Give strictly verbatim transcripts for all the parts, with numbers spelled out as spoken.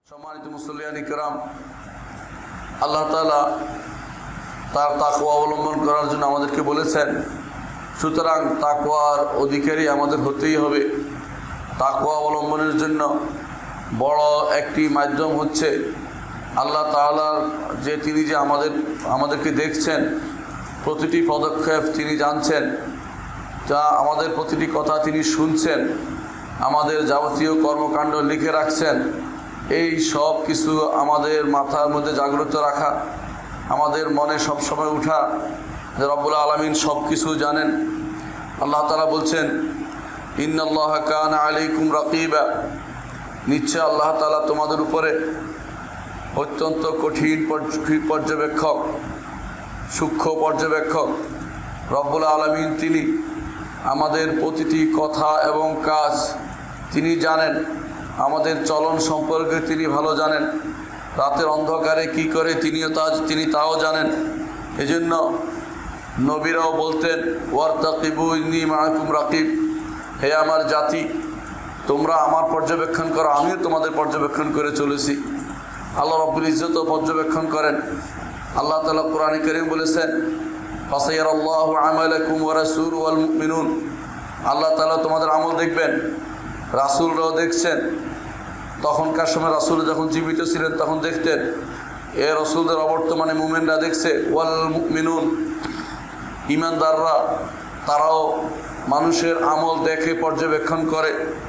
সম্মানিত মুসল্লিয়ান ইকরাম, আল্লাহ তাআলা তার তাকওয়া অবলম্বন করার জন্য আমাদেরকে বলেছেন। সুতরাং তাকওয়ার অধিকারী আমাদের হতেই হবে। তাকওয়া অবলম্বনের জন্য বড় একটি মাধ্যম হচ্ছে আল্লাহ তাআলার যে তিনি যে আমাদের আমাদেরকে দেখছেন, প্রতিটি পদক্ষেপ তিনি জানছেন, যা আমাদের প্রতিটি কথা তিনি শুনছেন, আমাদের যাবতীয় কর্মকাণ্ড লিখে রাখছেন। এই সব কিছু আমাদের মাথার মধ্যে জাগ্রত রাখা, আমাদের মনে সব সময় উঠা যে রব্বুল আলামিন সব কিছু জানেন। আল্লাহ তাআলা বলছেন, ইন্নাল্লাহা কানা আলাইকুম রাকিবা, নিশ্চয় আল্লাহ তাআলা তোমাদের উপরে অত্যন্ত কঠিন পর্যবেক্ষক, সূক্ষ্ম পর্যবেক্ষক। রব্বুল আলামিন তিনি আমাদের প্রতিটি কথা এবং কাজ তিনি জানেন, আমাদের চলন সম্পর্কে তিনি ভালো জানেন, রাতের অন্ধকারে কি করে তিনিও তা তিনি তাও জানেন। এজন্য নবীরাও বলতেন, ওয়ারতাকিবু ইন্নী মাআকুম রাকিব, হে আমার জাতি তোমরা আমার পর্যবেক্ষণ করো, আমিও তোমাদের পর্যবেক্ষণ করে চলেছি। আল্লাহ রাব্বুল ইজ্জতও পর্যবেক্ষণ করেন। আল্লাহ তাআলা কোরআনে কারীম বলেছেন, ফাসায়ারাল্লাহু আমালাকুম ওয়া রাসূলুহু ওয়াল মুমিনুন, আল্লাহ তাআলা তোমাদের আমল দেখবেন, রাসূলরাও দেখছেন। তখনকার সময় রাসূল যখন জীবিত ছিলেন তখন দেখতেন, এ রাসূলদের অবর্তমানে মুমিনরা দেখছে। ওয়াল মুমিনুন, ঈমানদাররা তারাও মানুষের আমল দেখে পর্যবেক্ষণ করে।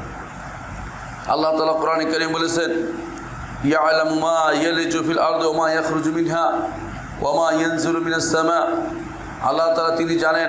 আল্লাহ তাআলা কোরআনে কারীম বলেছেন, ইয়ালামু মা ইয়ালিজু ফিল আরদি ওয়া মা ইয়াখরুজু মিনহা ওয়া মা ইয়ানজিলু মিনাস সামা, আল্লাহ তাআলা তিনি জানেন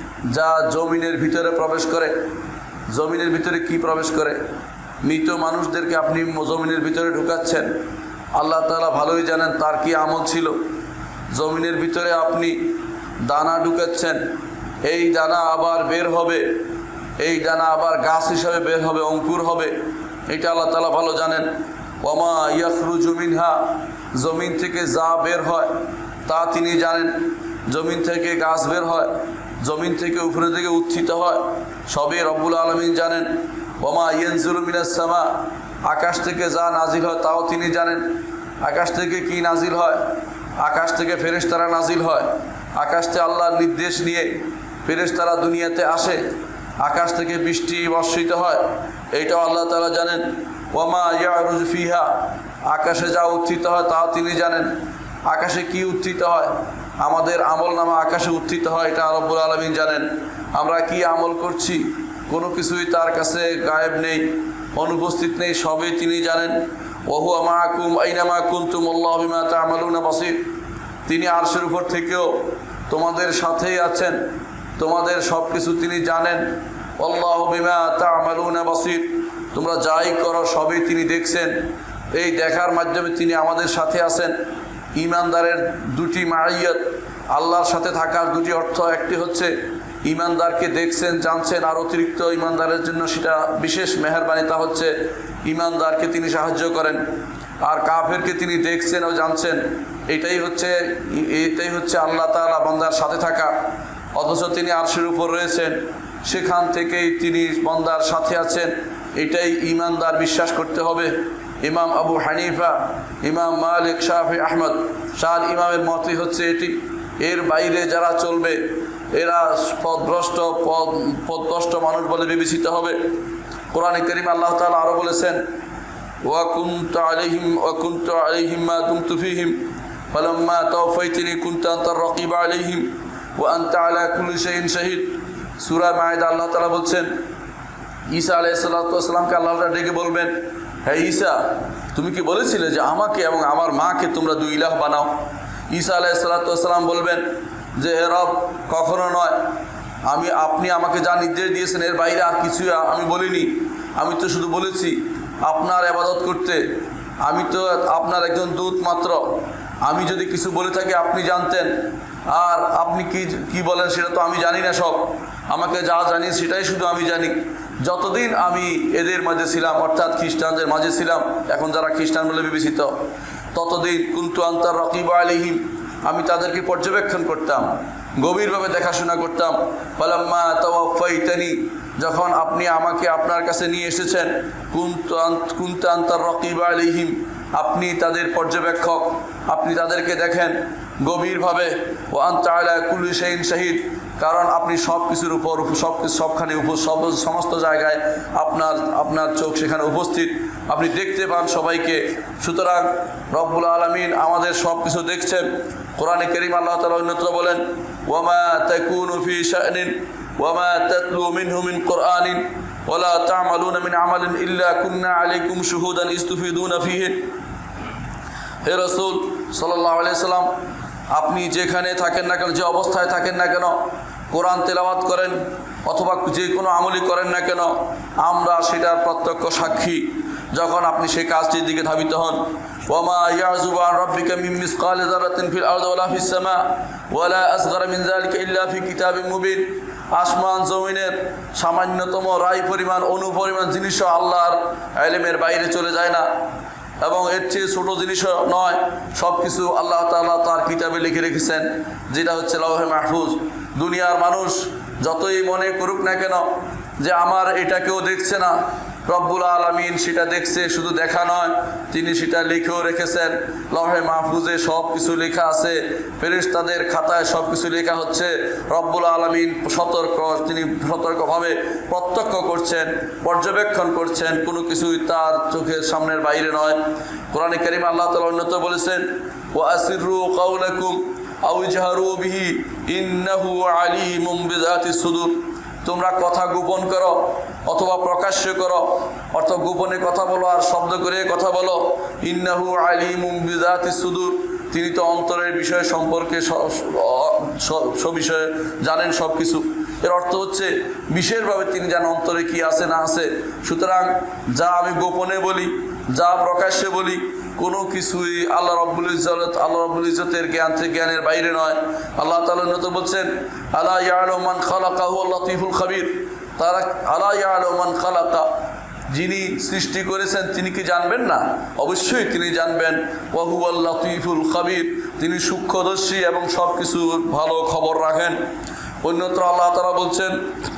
যা জমিনের ভিতরে প্রবেশ করে। জমিনের ভিতরে কি প্রবেশ করে? মৃত মানুষদেরকে আপনি জমিনের ভিতরে ঢুকাচ্ছেন, আল্লাহ তাআলা ভালোই জানেন তার কি আমল ছিল। জমিনের ভিতরে আপনি দানা ঢুকাচ্ছেন, এই দানা আবার বের হবে, এই দানা আবার গাছ হিসাবে বের হবে, অঙ্কুর হবে, এটা আল্লাহ তাআলা ভালো জানেন। ওয়ামা ইয়াখরুজু মিনহা, জমিন থেকে যা বের হয় তা তিনি জানেন। জমিন থেকে গাছ বের হয়, জমিন থেকে উপরে থেকে উত্থিত হয়, সবই রব্বুল আলামিন জানেন। ওয়ামা ইয়ানজিলু মিনাস সামা, আকাশ থেকে যা নাজিল হয় তাও তিনি জানেন। আকাশ থেকে কি নাজিল হয়? আকাশ থেকে ফেরেশতারা নাজিল হয়, আকাশ থেকে আল্লাহর নির্দেশ নিয়ে ফেরেশতারা দুনিয়াতে আসে, আকাশ থেকে বৃষ্টি বর্ষিত হয়, এইটাও আল্লাহ তাআলা জানেন। ওয়ামা ইয়ারুজু ফিহা, আকাশে যা উত্থিত হয় তাও তিনি জানেন। আকাশে কি উত্থিত হয়? আমাদের আমল নামা আকাশে উত্থিত হয়, এটা রব্বুল আলামিন জানেন। আমরা কি আমল করছি কোনো কিছুই তার কাছে গায়েব নেই, অনুপস্থিত নেই, সবই তিনি জানেন। ওয়া হুয়া মাআকুম আইনামা কুনতুম আল্লাহু বিমা তা'মালুনা বাসীর, তিনি আরশের উপর থেকেও তোমাদের সাথেই আছেন, তোমাদের সব কিছু তিনি জানেন। আল্লাহু বিমা তা'মালুনা বাসীর, তোমরা যাই করো সবই তিনি দেখছেন। এই দেখার মাধ্যমে তিনি আমাদের সাথে আছেন। ঈমানদারের দুটি মাইয়াত, আল্লাহর সাথে থাকার দুটি অর্থ, একটি হচ্ছে ঈমানদারকে দেখছেন জানছেন, আর অতিরিক্ত ঈমানদারের জন্য সেটা বিশেষ মেহেরবানি, তা হচ্ছে ঈমানদারকে তিনি সাহায্য করেন। আর কাফেরকে তিনি দেখছেন ও জানছেন, এটাই হচ্ছে এটাই হচ্ছে আল্লাহ তাআলা বান্দার সাথে থাকা। অথচ তিনি আরশের উপর রয়েছেন, সেখান থেকেই তিনি বান্দার সাথে আছেন, এটাই ঈমানদার বিশ্বাস করতে হবে। ইমাম আবু হানিফা, ইমাম মালিক, শাফি, আহমদ, চার ইমামের মতই হচ্ছে এটি। এর বাইরে যারা চলবে এরা পথভ্রষ্ট পথ পথভ্রষ্ট মানুষ বলে বিবেচিত হবে। কোরআনে কারীমে আল্লাহ তাআলা আরও বলেছেন, ওয়া কুনতু আলাইহিম ওয়া কুনতু আলাইহিম মা দুমতু ফীহিম ফালাম্মা তাওফাইতানি কুনতা আনতার রাকিবা আলাইহিম ওয়া আনতা আলা কুল্লি শাইইন শাহীদ। সূরা মায়েদা আল্লাহ তাআলা বলছেন, ঈসা আলাইহিস সালাতু ওয়াস সালামকে আল্লাহ তাআলা ডেকে বলবেন, হে ঈসা, তুমি কি বলেছিলে যে আমাকে এবং আমার মাকে তোমরা দুই ইলাহ বানাও? ঈসা আলাইহিস সালাতু ওয়াস সালাম বলবেন যে, হে রব, কখনো নয়, আমি আপনি আমাকে যা নির্দেশ দিয়েছেন এর বাইরে আর কিছু আমি বলিনি। আমি তো শুধু বলেছি আপনার ইবাদত করতে, আমি তো আপনার একজন দূত মাত্র। আমি যদি কিছু বলে থাকি আপনি জানতেন, আর আপনি কি কি বলেন সেটা তো আমি জানি না। সব আমাকে যা জানি সেটাই শুধু আমি জানি। যতদিন আমি এদের মাঝে ছিলাম, অর্থাৎ খ্রিস্টানদের মাঝে ছিলাম, এখন যারা খ্রিস্টান বলে বিবেচিত, ততদিন কুনতু আনতার রাকিবা আলাইহিম, আমি তাদেরকে পর্যবেক্ষণ করতাম, গভীরভাবে দেখাশোনা করতাম। ফালাম্মা তাওয়াফাইতানি, যখন আপনি আমাকে আপনার কাছে নিয়ে এসেছেন, কুনতু কুনতু আনতার রাকিবা আলাইহিম, আপনি তাদের পর্যবেক্ষক, আপনি তাদেরকে দেখেন গভীরভাবে। ও আনতা আলা কুল্লি শাইইন শাহিদ, কারণ আপনি সব কিছুর উপর সব কিছু সবখানে সব সমস্ত জায়গায় আপনার আপনার চোখ সেখানে উপস্থিত, আপনি দেখতে পান সবাইকে। সুতরাং রব্বুল আলামিন আমাদের সব কিছু দেখছেন। কোরআনে কারীম আল্লাহ তাআলা অন্যত্র বলেন, ওয়ামা তাকুনু ফি শা'নিন ওয়ামা তাতলু মিনহু মিন কুরআনিন ওয়ালা তা'মালুনা মিন আমালিন ইল্লা কুন্না আলাইকুম শুহুদান ইস্তুফিদুনা ফীহি। হে রাসূল সাল্লাল্লাহু আলাইহি সাল্লাম, আপনি যেখানে থাকেন না কেন, যে অবস্থায় থাকেন না কেন, কোরআন তেলাওয়াত করেন অথবা যে কোনো আমলই করেন না কেন, আমরা সেটার প্রত্যক্ষ সাক্ষী যখন আপনি সেই কাজটির দিকে ধাবিত হন। ওয়ামা ইয়াযুবু আন রাব্বিকা মিন মিসকালি যারাতিন ফিল আরদি ওয়ালা ফিস সামা ওয়ালা আসগারা মিন যালিকা ইল্লা ফি কিতাবিন মুবিন। আসমান জমিনের সামান্যতম রায় পরিমাণ অনু পরিমাণ জিনিসও আল্লাহর ইলমের বাইরে চলে যায় না, এবং এর চেয়ে ছোটো জিনিসও নয়। সব কিছু আল্লাহ তাআলা তার কিতাবে লিখে রেখেছেন, যেটা হচ্ছে লাওহে মাহফুজ। দুনিয়ার মানুষ যতই মনে করুক না কেন যে আমার এটা কেউ দেখছে না, রব্বুল আলামিন সেটা দেখছে। শুধু দেখা নয়, তিনি সেটা লিখেও রেখেছেন। লাওহে মাহফুজে সব কিছু লেখা আছে, ফেরেশতাদের খাতায় সব কিছু লেখা হচ্ছে। রব্বুল আলামিন সতর্ক, তিনি সতর্কভাবে প্রত্যক্ষ করছেন, পর্যবেক্ষণ করছেন, কোনো কিছুই তার চোখের সামনের বাইরে নয়। কোরআনে কারীম আল্লাহ তাআলা অন্যত্র বলেছেন, ওয়া আসিররু কাওলাকুম আও ইজহারু বিহি ইন্নাহু আলিমুম বিযাতিস সুদূর। তোমরা কথা গোপন করো অথবা প্রকাশ্য করো, অর্থ গোপনে কথা বলো আর শব্দ করে কথা বলো। ইন্নাহু আলিমুম বিযাতিস সুদূর, তিনি তো অন্তরের বিষয় সম্পর্কে সব বিষয়ে জানেন সব কিছু। এর অর্থ হচ্ছে বিশেষভাবে তিনি জানেন অন্তরে কি আছে না আছে। সুতরাং যা আমি গোপনে বলি, যা প্রকাশ্যে বলি, কোনো কিছুই আল্লাহ রাব্বুল ইজ্জত আল্লাহ রাব্বুল ইজ্জতের জ্ঞান থেকে জ্ঞানের বাইরে নয়। আল্লাহ তাআলা নতুন বলছেন, আলা ইয়ালামু মান খালাকা হুয়াল লাতীফুল খাবীর। তারা আলা ইয়ালামু মান খালাকা, যিনি সৃষ্টি করেছেন তিনি কি জানবেন না? অবশ্যই তিনি জানবেন। ওয়া হুয়াল লাতীফুল খাবীর, তিনি সূক্ষ্মদর্শী এবং সব কিছু ভালো খবর রাখেন। অন্যত্র আল্লাহ তাআলা বলছেন,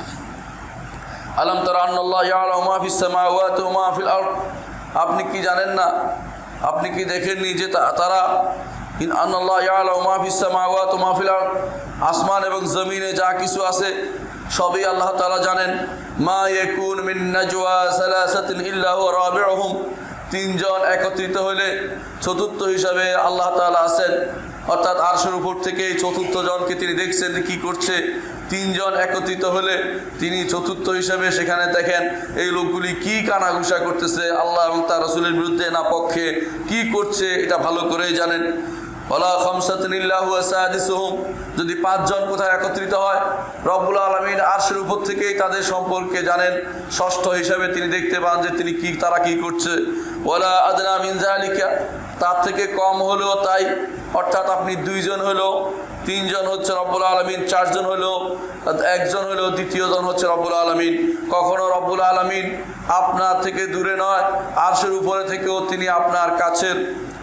আলাম তারা আন্নাল্লাহ ইয়ালামু মা ফিস সামাওয়াতি ওয়া মা ফিল আরদ। আপনি কি জানেন না, আপনি কি দেখেননি যে তারা ইন আন্নাল্লাহ ইয়ালামু মা ফিস সামাওয়াতি ওয়া মা ফিল আরদ, আসমান এবং জমিনে যা কিছু আছে সবই আল্লাহ তাআলা জানেন। মা ইয়াকুন মিন নাজওয়া সালাসাতিন ইল্লা হুয়া রাবিউহুম, তিনজন একত্রিত হলে চতুর্থ হিসাবে আল্লাহ তাআলা আছেন। অর্থাৎ আরশের উপর থেকে চতুর্থ জনকে তিনি দেখছেন কি করছে। তিনজন একত্রিত হলে তিনি চতুর্থ হিসাবে সেখানে দেখেন এই লোকগুলি কি কানাঘুষা করতেছে, আল্লাহ এবং তার রাসূলের বিরুদ্ধে না পক্ষে কি করছে, এটা ভালো করেই জানেন। ওয়ালা খামসাতুন ইল্লা হুয়া সাদিসুহুম, যদি পাঁচজন কোথায় একত্রিত হয়, রব্বুল আলামিন আরশের উপর থেকেই তাদের সম্পর্কে জানেন। ষষ্ঠ হিসাবে তিনি দেখতে পান যে তিনি কি তারা কি করছে। ওয়ালা আদনা মিন যালিকা, তার থেকে কম হলেও তাই। অর্থাৎ আপনি দুইজন হলো, তিনজন হচ্ছে রব্বুল আলামিন, চারজন হলো, একজন হলো, দ্বিতীয়জন হচ্ছে রব্বুল আলামিন। কখনো রব্বুল আলামিন আপনার থেকে দূরে নয়, আরশের উপরে থেকেও তিনি আপনার কাছের।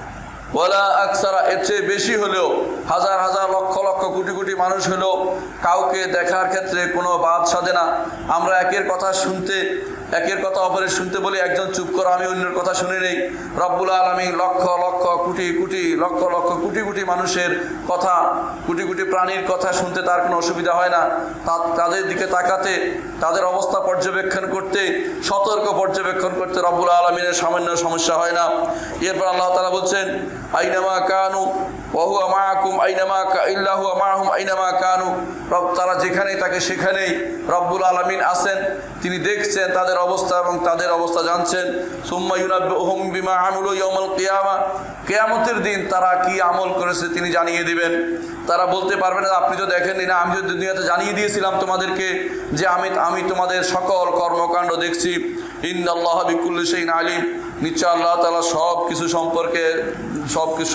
ওয়ালা আকসারা, এর চেয়ে বেশি হলেও, হাজার হাজার লক্ষ লক্ষ কোটি কোটি মানুষ হলেও কাউকে দেখার ক্ষেত্রে কোনো বাদ সাধে না। আমরা একের কথা শুনতে একের কথা অপরের শুনতে বলি, একজন চুপ করো আমি অন্যের কথা শুনে নেই। রব্বুল আলামিন লক্ষ লক্ষ কোটি কোটি লক্ষ লক্ষ কোটি কোটি মানুষের কথা, কোটি কোটি প্রাণীর কথা শুনতে তার কোনো অসুবিধা হয় না। তাদের দিকে তাকাতে, তাদের অবস্থা পর্যবেক্ষণ করতে, সতর্ক পর্যবেক্ষণ করতে রব্বুল আলামিনের সামান্য সমস্যা হয় না। এরপর আল্লাহ তাআলা বলছেন, আইনামা কানু ওয়া হুয়া মাআকুম আইনামা ইল্লা হুয়া মাআহুম আইনামা কানু। রব তারা যেখানেই থাকে সেখানেই রব্বুল আলামিন আছেন, তিনি দেখছেন তাদের অবস্থা এবং তাদের অবস্থা জানছেন। সুম্মা ইউনাব্বিউহুম বিমা আমিলু ইয়াউমাল কিয়ামা, কিয়ামতের দিন তারা কি আমল করেছে তিনি জানিয়ে দিবেন। তারা বলতে পারবে না আপনি তো দেখেননি, না আমি তো দুনিয়াতে জানিয়ে দিয়েছিলাম তোমাদেরকে যে আমি আমি তোমাদের সকল কর্মকাণ্ড দেখছি। ইন্নাল্লাহা বিকুল্লি শাইইন আলিম, নিশ্চয় আল্লাহ তাআলা সব কিছু সম্পর্কে সব কিছু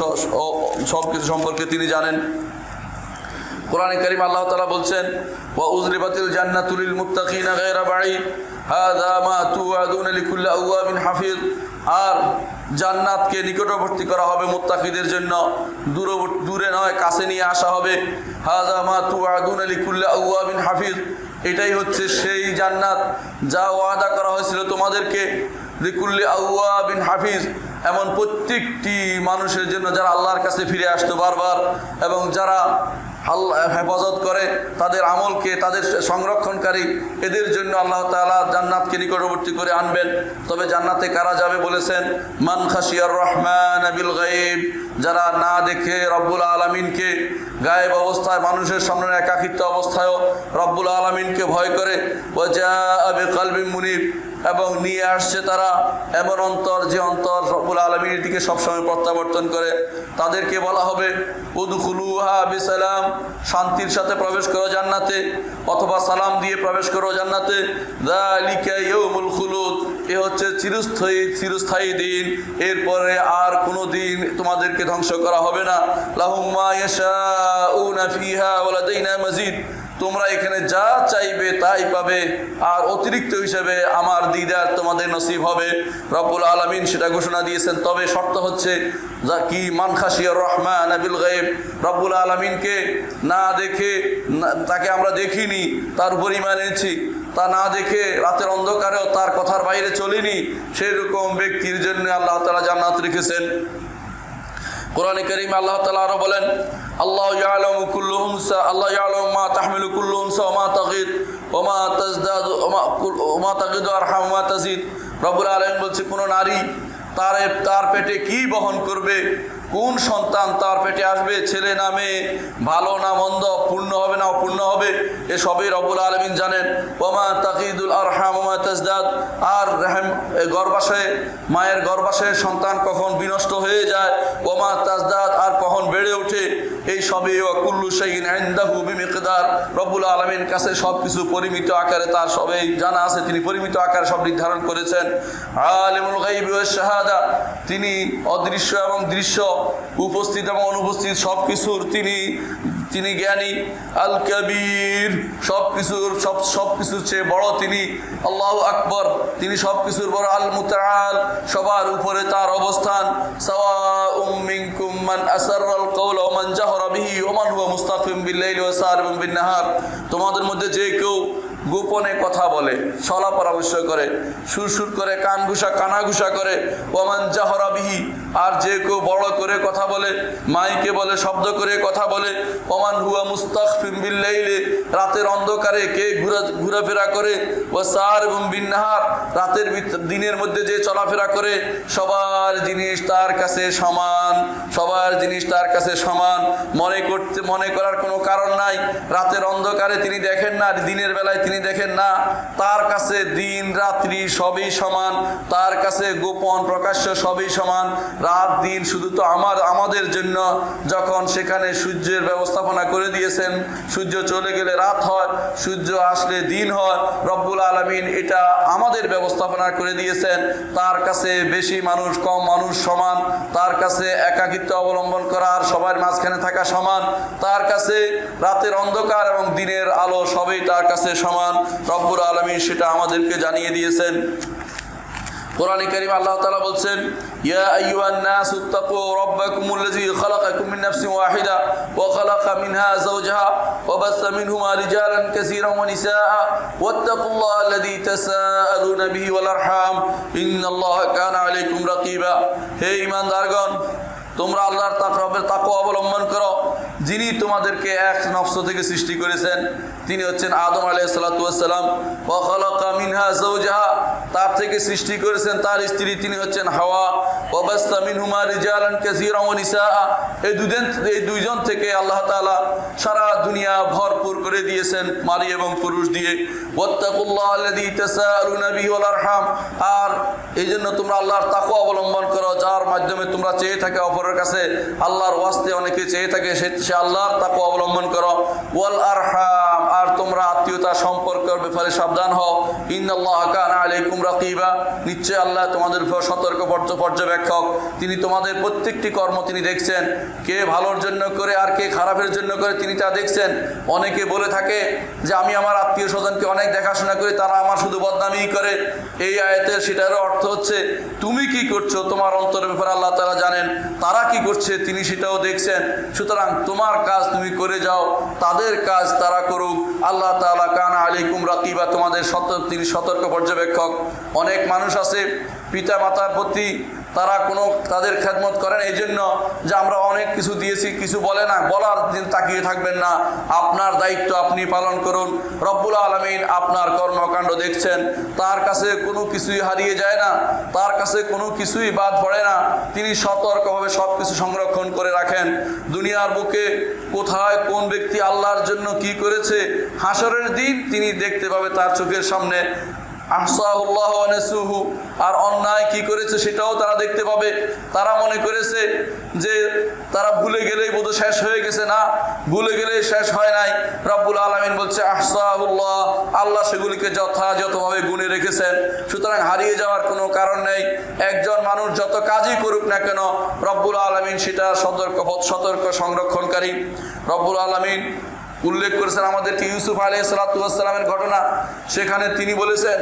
সব কিছু সম্পর্কে তিনি জানেন। কোরআনে কারীম আল্লাহ তাআলা বলছেন, ওয়া উযলিবাতিল জান্নাতু লিল মুত্তাকিনা গায়রা বাঈদ হাযা মা তুআদুনা লিকুল্লি আওয়াবিন হাফিজ। আর জান্নাতকে নিকটবর্তী করা হবে মুত্তাকিদের জন্য, দূরে দূরে নয় কাছে নিয়ে আসা হবে। হাযা মা তুআদুনা লিকুল্লি আওয়াবিন হাফিজ, এটাই হচ্ছে সেই জান্নাত যা ওয়াদা করা হয়েছিল তোমাদেরকে। লিকুল্লি আওয়াবিন হাফিজ, এমন প্রত্যেকটি মানুষের জন্য যারা আল্লাহর কাছে ফিরে আসতো বারবার এবং যারা আল্লাহ হেফাজত করে তাদের আমলকে, তাদের সংরক্ষণকারী, এদের জন্য আল্লাহ তাআলা জান্নাতকে নিকটবর্তী করে আনবেন। তবে জান্নাতে কারা যাবে বলেছেন? মান খাশিয়ার রহমান বিল গায়ব, যারা না দেখে রব্বুল আলামিনকে গায়েব অবস্থায়, মানুষের সামনে একাকিত্ব অবস্থায়ও রব্বুল আলামিনকে ভয় করে। ওয়া জাআ বিকলবিন মুনিব, এবং নিয়ে আসছে তারা এমন অন্তর যে অন্তর রব্বুল আলামিনের দিকে সবসময় প্রত্যাবর্তন করে। তাদেরকে বলা হবে উদখুলুহা বিসালাম, শান্তির সাথে প্রবেশ করো জান্নাতে, অথবা সালাম দিয়ে প্রবেশ করো জান্নাতে। যালিকা ইয়াউমুল খুলুদ, এ হচ্ছে চিরস্থায়ী চিরস্থায়ী দিন, এরপরে আর কোনো দিন তোমাদেরকে ধ্বংস করা হবে না। লাহুম মা ইয়াশাউনা ফিহা ওয়া লাদাইনা মাজিদ, তোমরা এখানে যা চাইবে তাই পাবে, আর অতিরিক্ত হিসেবে আমার দিদার তোমাদের নসিব হবে। রব্বুল আলামিন সেটা ঘোষণা দিয়েছেন। তবে শর্ত হচ্ছে যা কি, মান খাশিয়ার রহমান বিল গায়ব, রব্বুল আলামিনকে না দেখে, তাকে আমরা দেখিনি, তার উপর ঈমান এনেছি, তা না দেখে রাতের অন্ধকারেও তার কথার বাইরে চলিনি, সেই রকম ব্যক্তির জন্য আল্লাহ তাআলা জান্নাত রেখেছেন। কোরআনে কারীমে আল্লাহ তাআলা আরো বলেন, আল্লাহু ইয়ালামু কুল্লু উনসা, আল্লাহ ইয়ালামু মা তাহমিলু কুল্লু উনসা ওয়া মা তাগীদ ওয়া মা তাজদাদু ওয়া মা তাগীদু আরহাম ওয়া তাজিদ। রব্বুল আলামিন বলছে, কোন নারী তার তার পেটে কি বহন করবে, কোন সন্তান তার পেটে আসবে, ছেলে না মেয়ে, ভালো না মন্দ, পূর্ণ হবে না অপূর্ণ হবে, এসবই রব্বুল আলামিন জানেন। ওয়া মা তাগীদুল আরহাম ওয়া মা তাজদাদ, আর রহম গর্ভাশয়ে, মায়ের গর্ভাশয়ে সন্তান কখন বিনষ্ট হয়ে যায়, ওয়া মা তাজদাদ, আর কখন বেড়ে ওঠে, এই সবই ওয়া কুল্লু শাইইন ইনদাহু বিমিকদার, রব্বুল আলামিন কাছে সব কিছু পরিমিত আকারে তার সবই জানা আছে, তিনি পরিমিত আকারে সব নির্ধারণ করেছেন। আলিমুল গায়বি ওয়াশ শাহাদা, তিনি অদৃশ্য এবং দৃশ্য, উপস্থিত এবং অনুপস্থিত সব কিছুর তিনি তিনি জ্ঞানী। আল কবির, সব কিছুর সব সব কিছুর চেয়ে বড় তিনি। আল্লাহু আকবার, তিনি সব কিছুর বড়। আল মুতাআল, সবার উপরে তার অবস্থান। সাওয়াউম মিনকুম মান আসাররাল কওলা ওয়া মান জাহরা বিহি ওয়া মান হুয়া মুস্তাকিম বিল লাইলি ওয়া সারিবুম বিন নাহার, তোমাদের মধ্যে যে কেউ গোপনে কথা বলে, সলা পরামর্শ করে, সুরসুর করে, কান ঘুষা কানা ঘুষা করে, ওমান জাহরা বিহি, আর যে কেউ বড় করে কথা বলে, মাইকে বলে, শব্দ করে কথা বলে, ওমান হুয়া মুস্তাখফিম বিল লাইলি, রাতের অন্ধকারে কে ঘুরা ঘোরাফেরা করে, ওয়া সারিবুম বিন নাহার, রাতের দিনের মধ্যে যে চলাফেরা করে, সবার জিনিস তার কাছে সমান, সবার জিনিস তার কাছে সমান। মনে করতে মনে করার কোনো কারণ নাই, রাতের অন্ধকারে তিনি দেখেন না, দিনের বেলায় তিনি দেখেন না, তার কাছে দিন রাত্রি সবই সমান, তার কাছে গোপন প্রকাশ্য সবই সমান। রাত দিন শুধু তো আমার আমাদের জন্য, যখন সেখানে সূর্যের ব্যবস্থাপনা করে দিয়েছেন, সূর্য চলে গেলে রাত হয়, সূর্য আসলে দিন হয়, রব্বুল আলামিন এটা আমাদের ব্যবস্থাপনা করে দিয়েছেন। তার কাছে বেশি মানুষ কম মানুষ সমান, তার কাছে একাকিত্ব অবলম্বন করা আর সবার মাঝখানে থাকা সমান, তার কাছে রাতের অন্ধকার এবং দিনের আলো সবই তার কাছে সমান। রব্বুল আলামিন সেটা আমাদেরকে জানিয়ে দিয়েছেন। কোরআনে কারীমে আল্লাহ তাআলা বলছেন, ইয়া আইয়ুহান নাসু তাকু রাব্বাকুমুল্লাযী খালাকাকুম মিন নাফসিন ওয়াহিদা ওয়া খালাকা মিনহা যাওজাহা ওয়া বাসসা মিনহুমা রিজালান কাসীরান ওয়া নিসাআ ওয়াত্তাকুল্লাহাল্লাযী তাসাআলুনা বিহি ওয়াল আরহাম ইন্নাল্লাহা কানা আলাইকুম রাকীবা। হে ঈমানদারগণ, তোমরা আল্লাহর রব্বের তাকওয়া অবলম্বন করো, যিনি তোমাদেরকে এক নফস থেকে সৃষ্টি করেছেন, তিনি হচ্ছেন আদম আলাইহিস সালাতু ওয়াস সালাম। ওয়া খালাকা মিনহা যাওজাহা, তার থেকে সৃষ্টি করেছেন তার স্ত্রী, তিনি হচ্ছেন হাওয়া। ওয়া বাসসা মিনহুমা রিজালান কাসীরান ওয়া নিসাআ, এই দুজন এই দুইজন থেকে আল্লাহ তাআলা সারা দুনিয়া ভরপুর করে দিয়েছেন নারী এবং পুরুষ দিয়ে। ওয়াত্তাকুল্লাহাল্লাযী তাসাআলুনা বিহি ওয়াল আরহাম, আর এই জন্য তোমরা আল্লাহর তাকওয়া অবলম্বন করো, যার মাধ্যমে তোমরা চেয়ে থাকে অপরের কাছে, আল্লাহর ওয়াস্তে অনেকে চেয়ে থাকে, সে আল্লাহর তাকওয়া অবলম্বন করো। ওয়াল আরহাম, আর তোমরা আত্মীয়তা সম্পর্কের ব্যাপারে সাবধান হও। ইন্নাল্লাহা কানা আলাইকুম রাকীবা, নিশ্চয় আল্লাহ তোমাদের উপর সতর্ক পর্যবেক্ষক, তিনি তোমাদের প্রত্যেকটি কর্ম তিনি দেখছেন, কে ভালোর জন্য করে আর কে খারাপের জন্য করে তিনি তা দেখছেন। অনেকে বলে থাকে যে আমি আমার আত্মীয় স্বজনকে অনেক দেখাশোনা করি, তারা আমার শুধু বদনামই করে। এই আয়াতের সেটারও অর্থ হচ্ছে তুমি কি করছো তোমার অন্তরের ব্যাপারে আল্লাহ তাআলা জানেন, তারা কি করছে তিনি সেটাও দেখছেন। সুতরাং তোমার কাজ তুমি করে যাও, তাদের কাজ তারা করুক, আল্লাহ তাআলা কানা আলাইকুম রাকিবা, তোমাদের সতর্ক তিনি সতর্ক পর্যবেক্ষক। অনেক মানুষ আছে পিতা মাতার প্রতি তারা কোনো তাদের খেদমত করেন এই জন্য যে আমরা অনেক কিছু দিয়েছি, কিছু বলে না, বলার দিন তাকিয়ে থাকবেন না। আপনার দায়িত্ব আপনি পালন করুন। রব্বুল আলামিন আপনার কর্মকাণ্ড দেখছেন, তার কাছে কোনো কিছুই হারিয়ে যায় না, তার কাছে কোনো কিছুই বাদ পড়ে না। তিনি সতর্কভাবে সব কিছু সংরক্ষণ করে রাখেন। দুনিয়ার বুকে কোথায় কোন ব্যক্তি আল্লাহর জন্য কি করেছে, হাসরের দিন তিনি দেখতে পাবে তার চোখের সামনে। আহসাহুল্লাহ ওয়া নাসুহু, আর অন্যায় কি করেছে সেটাও তারা দেখতে পাবে। তারা মনে করেছে যে তারা ভুলে গেলেই বোধ শেষ হয়ে গেছে, না, ভুলে গেলেই শেষ হয় নাই। রব্বুল আলামিন বলছে আহসাহুল্লাহ, আল্লাহ সেগুলিকে যথাযথভাবে গুণে রেখেছেন। সুতরাং হারিয়ে যাওয়ার কোনো কারণ নেই। একজন মানুষ যত কাজই করুক না কেন, রব্বুল আলামিন সেটা সতর্ক সতর্ক সংরক্ষণকারী। রব্বুল আলামিন উল্লেখ করেছেন আমাদেরকে ইউসুফ আলাইহিস সালাতু ওয়াস সালামের ঘটনা। সেখানে তিনি বলেছেন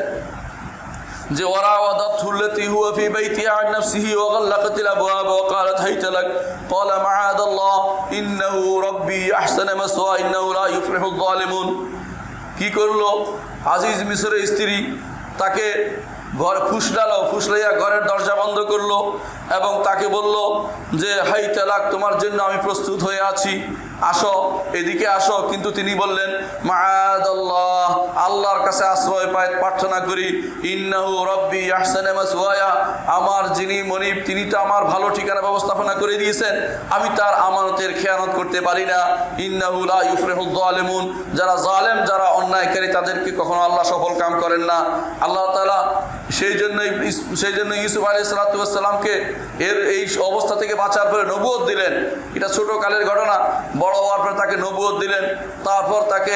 যে ওয়ারাওয়াদাতহুল্লাতী হুয়া ফী বাইতিহা আন নাফসিহি ওয়া গাল্লাকাতিল আবওয়াবা ওয়া ক্বালাত হাইতা লাক ক্বালা মাআদাল্লাহ ইন্নাহু রাব্বী আহসানা মাসওয়া ইন্নাহু লা ইউফলিহুল যালিমুন। কি করলো? আজিজ মিসরের স্ত্রী তাকে ঘর ফুসলালো, ফুসলাইয়া ঘরের দরজা বন্ধ করলো এবং তাকে বলল যে হাই তালাক, তোমার জন্য আমি প্রস্তুত হয়ে আছি, আসো, এদিকে আসো। কিন্তু তিনি বললেন মাআদাল্লাহ, আল্লাহর কাছে আশ্রয় পাই প্রার্থনা করি, ইন্নাহু রাব্বী আহসানা মাসওয়ায়া, আমার যিনি মনিব তিনি তো আমার ভালো ঠিকানা ব্যবস্থাপনা করে দিয়েছেন, আমি তার আমানতের খেয়ানত করতে পারি না। ইন্নাহু লা ইউফলিহুল যালিমুন, যারা জালেম, যারা অন্যায়কারী, তাদেরকে কখনো আল্লাহ সফল কাম করেন না। আল্লাহ তাআলা সেই জন্যই সেই জন্য ইউসুফ আলাইহিস সালাতু ওয়াস সালামকে এর এই অবস্থা থেকে বাঁচার পরে নবুয়ত দিলেন। এটা ছোট কালের ঘটনা। বড় হওয়ার পরে তাকে নবুয়ত দিলেন, তারপর তাকে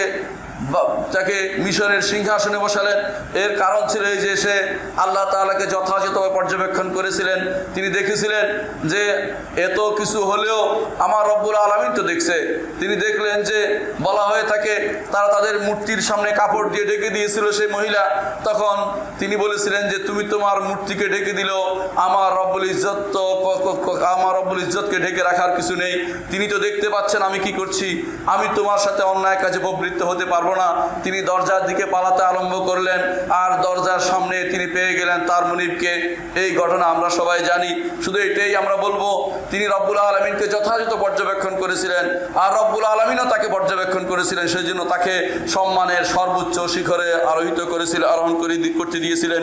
তাকে মিশরের সিংহাসনে বসালেন। এর কারণ ছিল এই যে সে আল্লাহ তাআলাকে যথাযথভাবে পর্যবেক্ষণ করেছিলেন। তিনি দেখেছিলেন যে এত কিছু হলেও আমার রব্বুল আলামিন তো দেখছে। তিনি দেখলেন যে বলা হয়ে থাকে তারা তাদের মূর্তির সামনে কাপড় দিয়ে ঢেকে দিয়েছিল সেই মহিলা। তখন তিনি বলেছিলেন যে তুমি তোমার মূর্তিকে ঢেকে দিলেও আমার রব্বুল ইজ্জত তো আমার রব্বুল ইজ্জতকে ঢেকে রাখার কিছু নেই। তিনি তো দেখতে পাচ্ছেন আমি কি করছি, আমি তোমার সাথে অন্যায় কাজে প্রবৃত্ত হতে পারবো না। তিনি দরজার দিকে পালাতে আরম্ভ করলেন, আর দরজার সামনে তিনি পেয়ে গেলেন তার মুনিবকে। এই ঘটনা আমরা সবাই জানি। শুধু এটাই আমরা বলবো, তিনি রব্বুল আলামিনকে যথাযথ পর্যবেক্ষণ করেছিলেন, আর রব্বুল আলামিনও তাকে পর্যবেক্ষণ করেছিলেন। সেই জন্য তাকে সম্মানের সর্বোচ্চ শিখরে আরোহিত করেছিল আরোহণ করে করতে দিয়েছিলেন।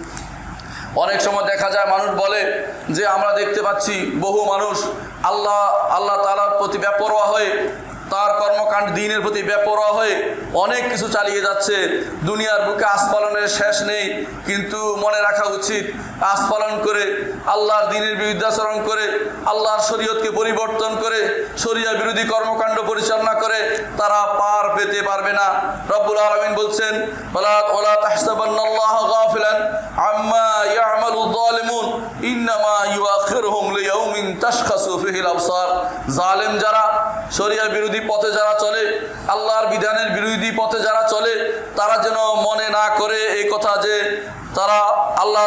অনেক সময় দেখা যায় মানুষ বলে যে আমরা দেখতে পাচ্ছি বহু মানুষ আল্লাহ আল্লাহ তাআলার প্রতি বেপরোয়া হয়ে, তার কর্মকাণ্ড দিনের প্রতি বেপরোয়া হয়ে অনেক কিছু চালিয়ে যাচ্ছে। দুনিয়ার বুকে আস্ফালনের শেষ নেই। কিন্তু মনে রাখা উচিত, আস্ফালন করে আল্লাহর দ্বীনের বিরুদ্ধাচরণ করে, আল্লাহর শরীয়তকে পরিবর্তন করে, শরিয়া বিরোধী কর্মকাণ্ড পরিচালনা করে তারা পার পেতে পারবে না। রব্বুল আলামিন বলছেন ওয়ালা ওয়ালা তাহসাবান্নাল্লাহা গাফিলান আম্মা ইয়ামালুয যালিমুন ইন্নামা ইউআখিরুহুম লিয়াউমিন তাশখাসু ফিহিল আবসার। জালেম যারা, শরিয়া বিরোধী পথে যারা চলে, আল্লাহর বিধানের বিরোধী পথে যারা চলে, তারা যেন মনে না করে এই কথা যে তারা আল্লাহ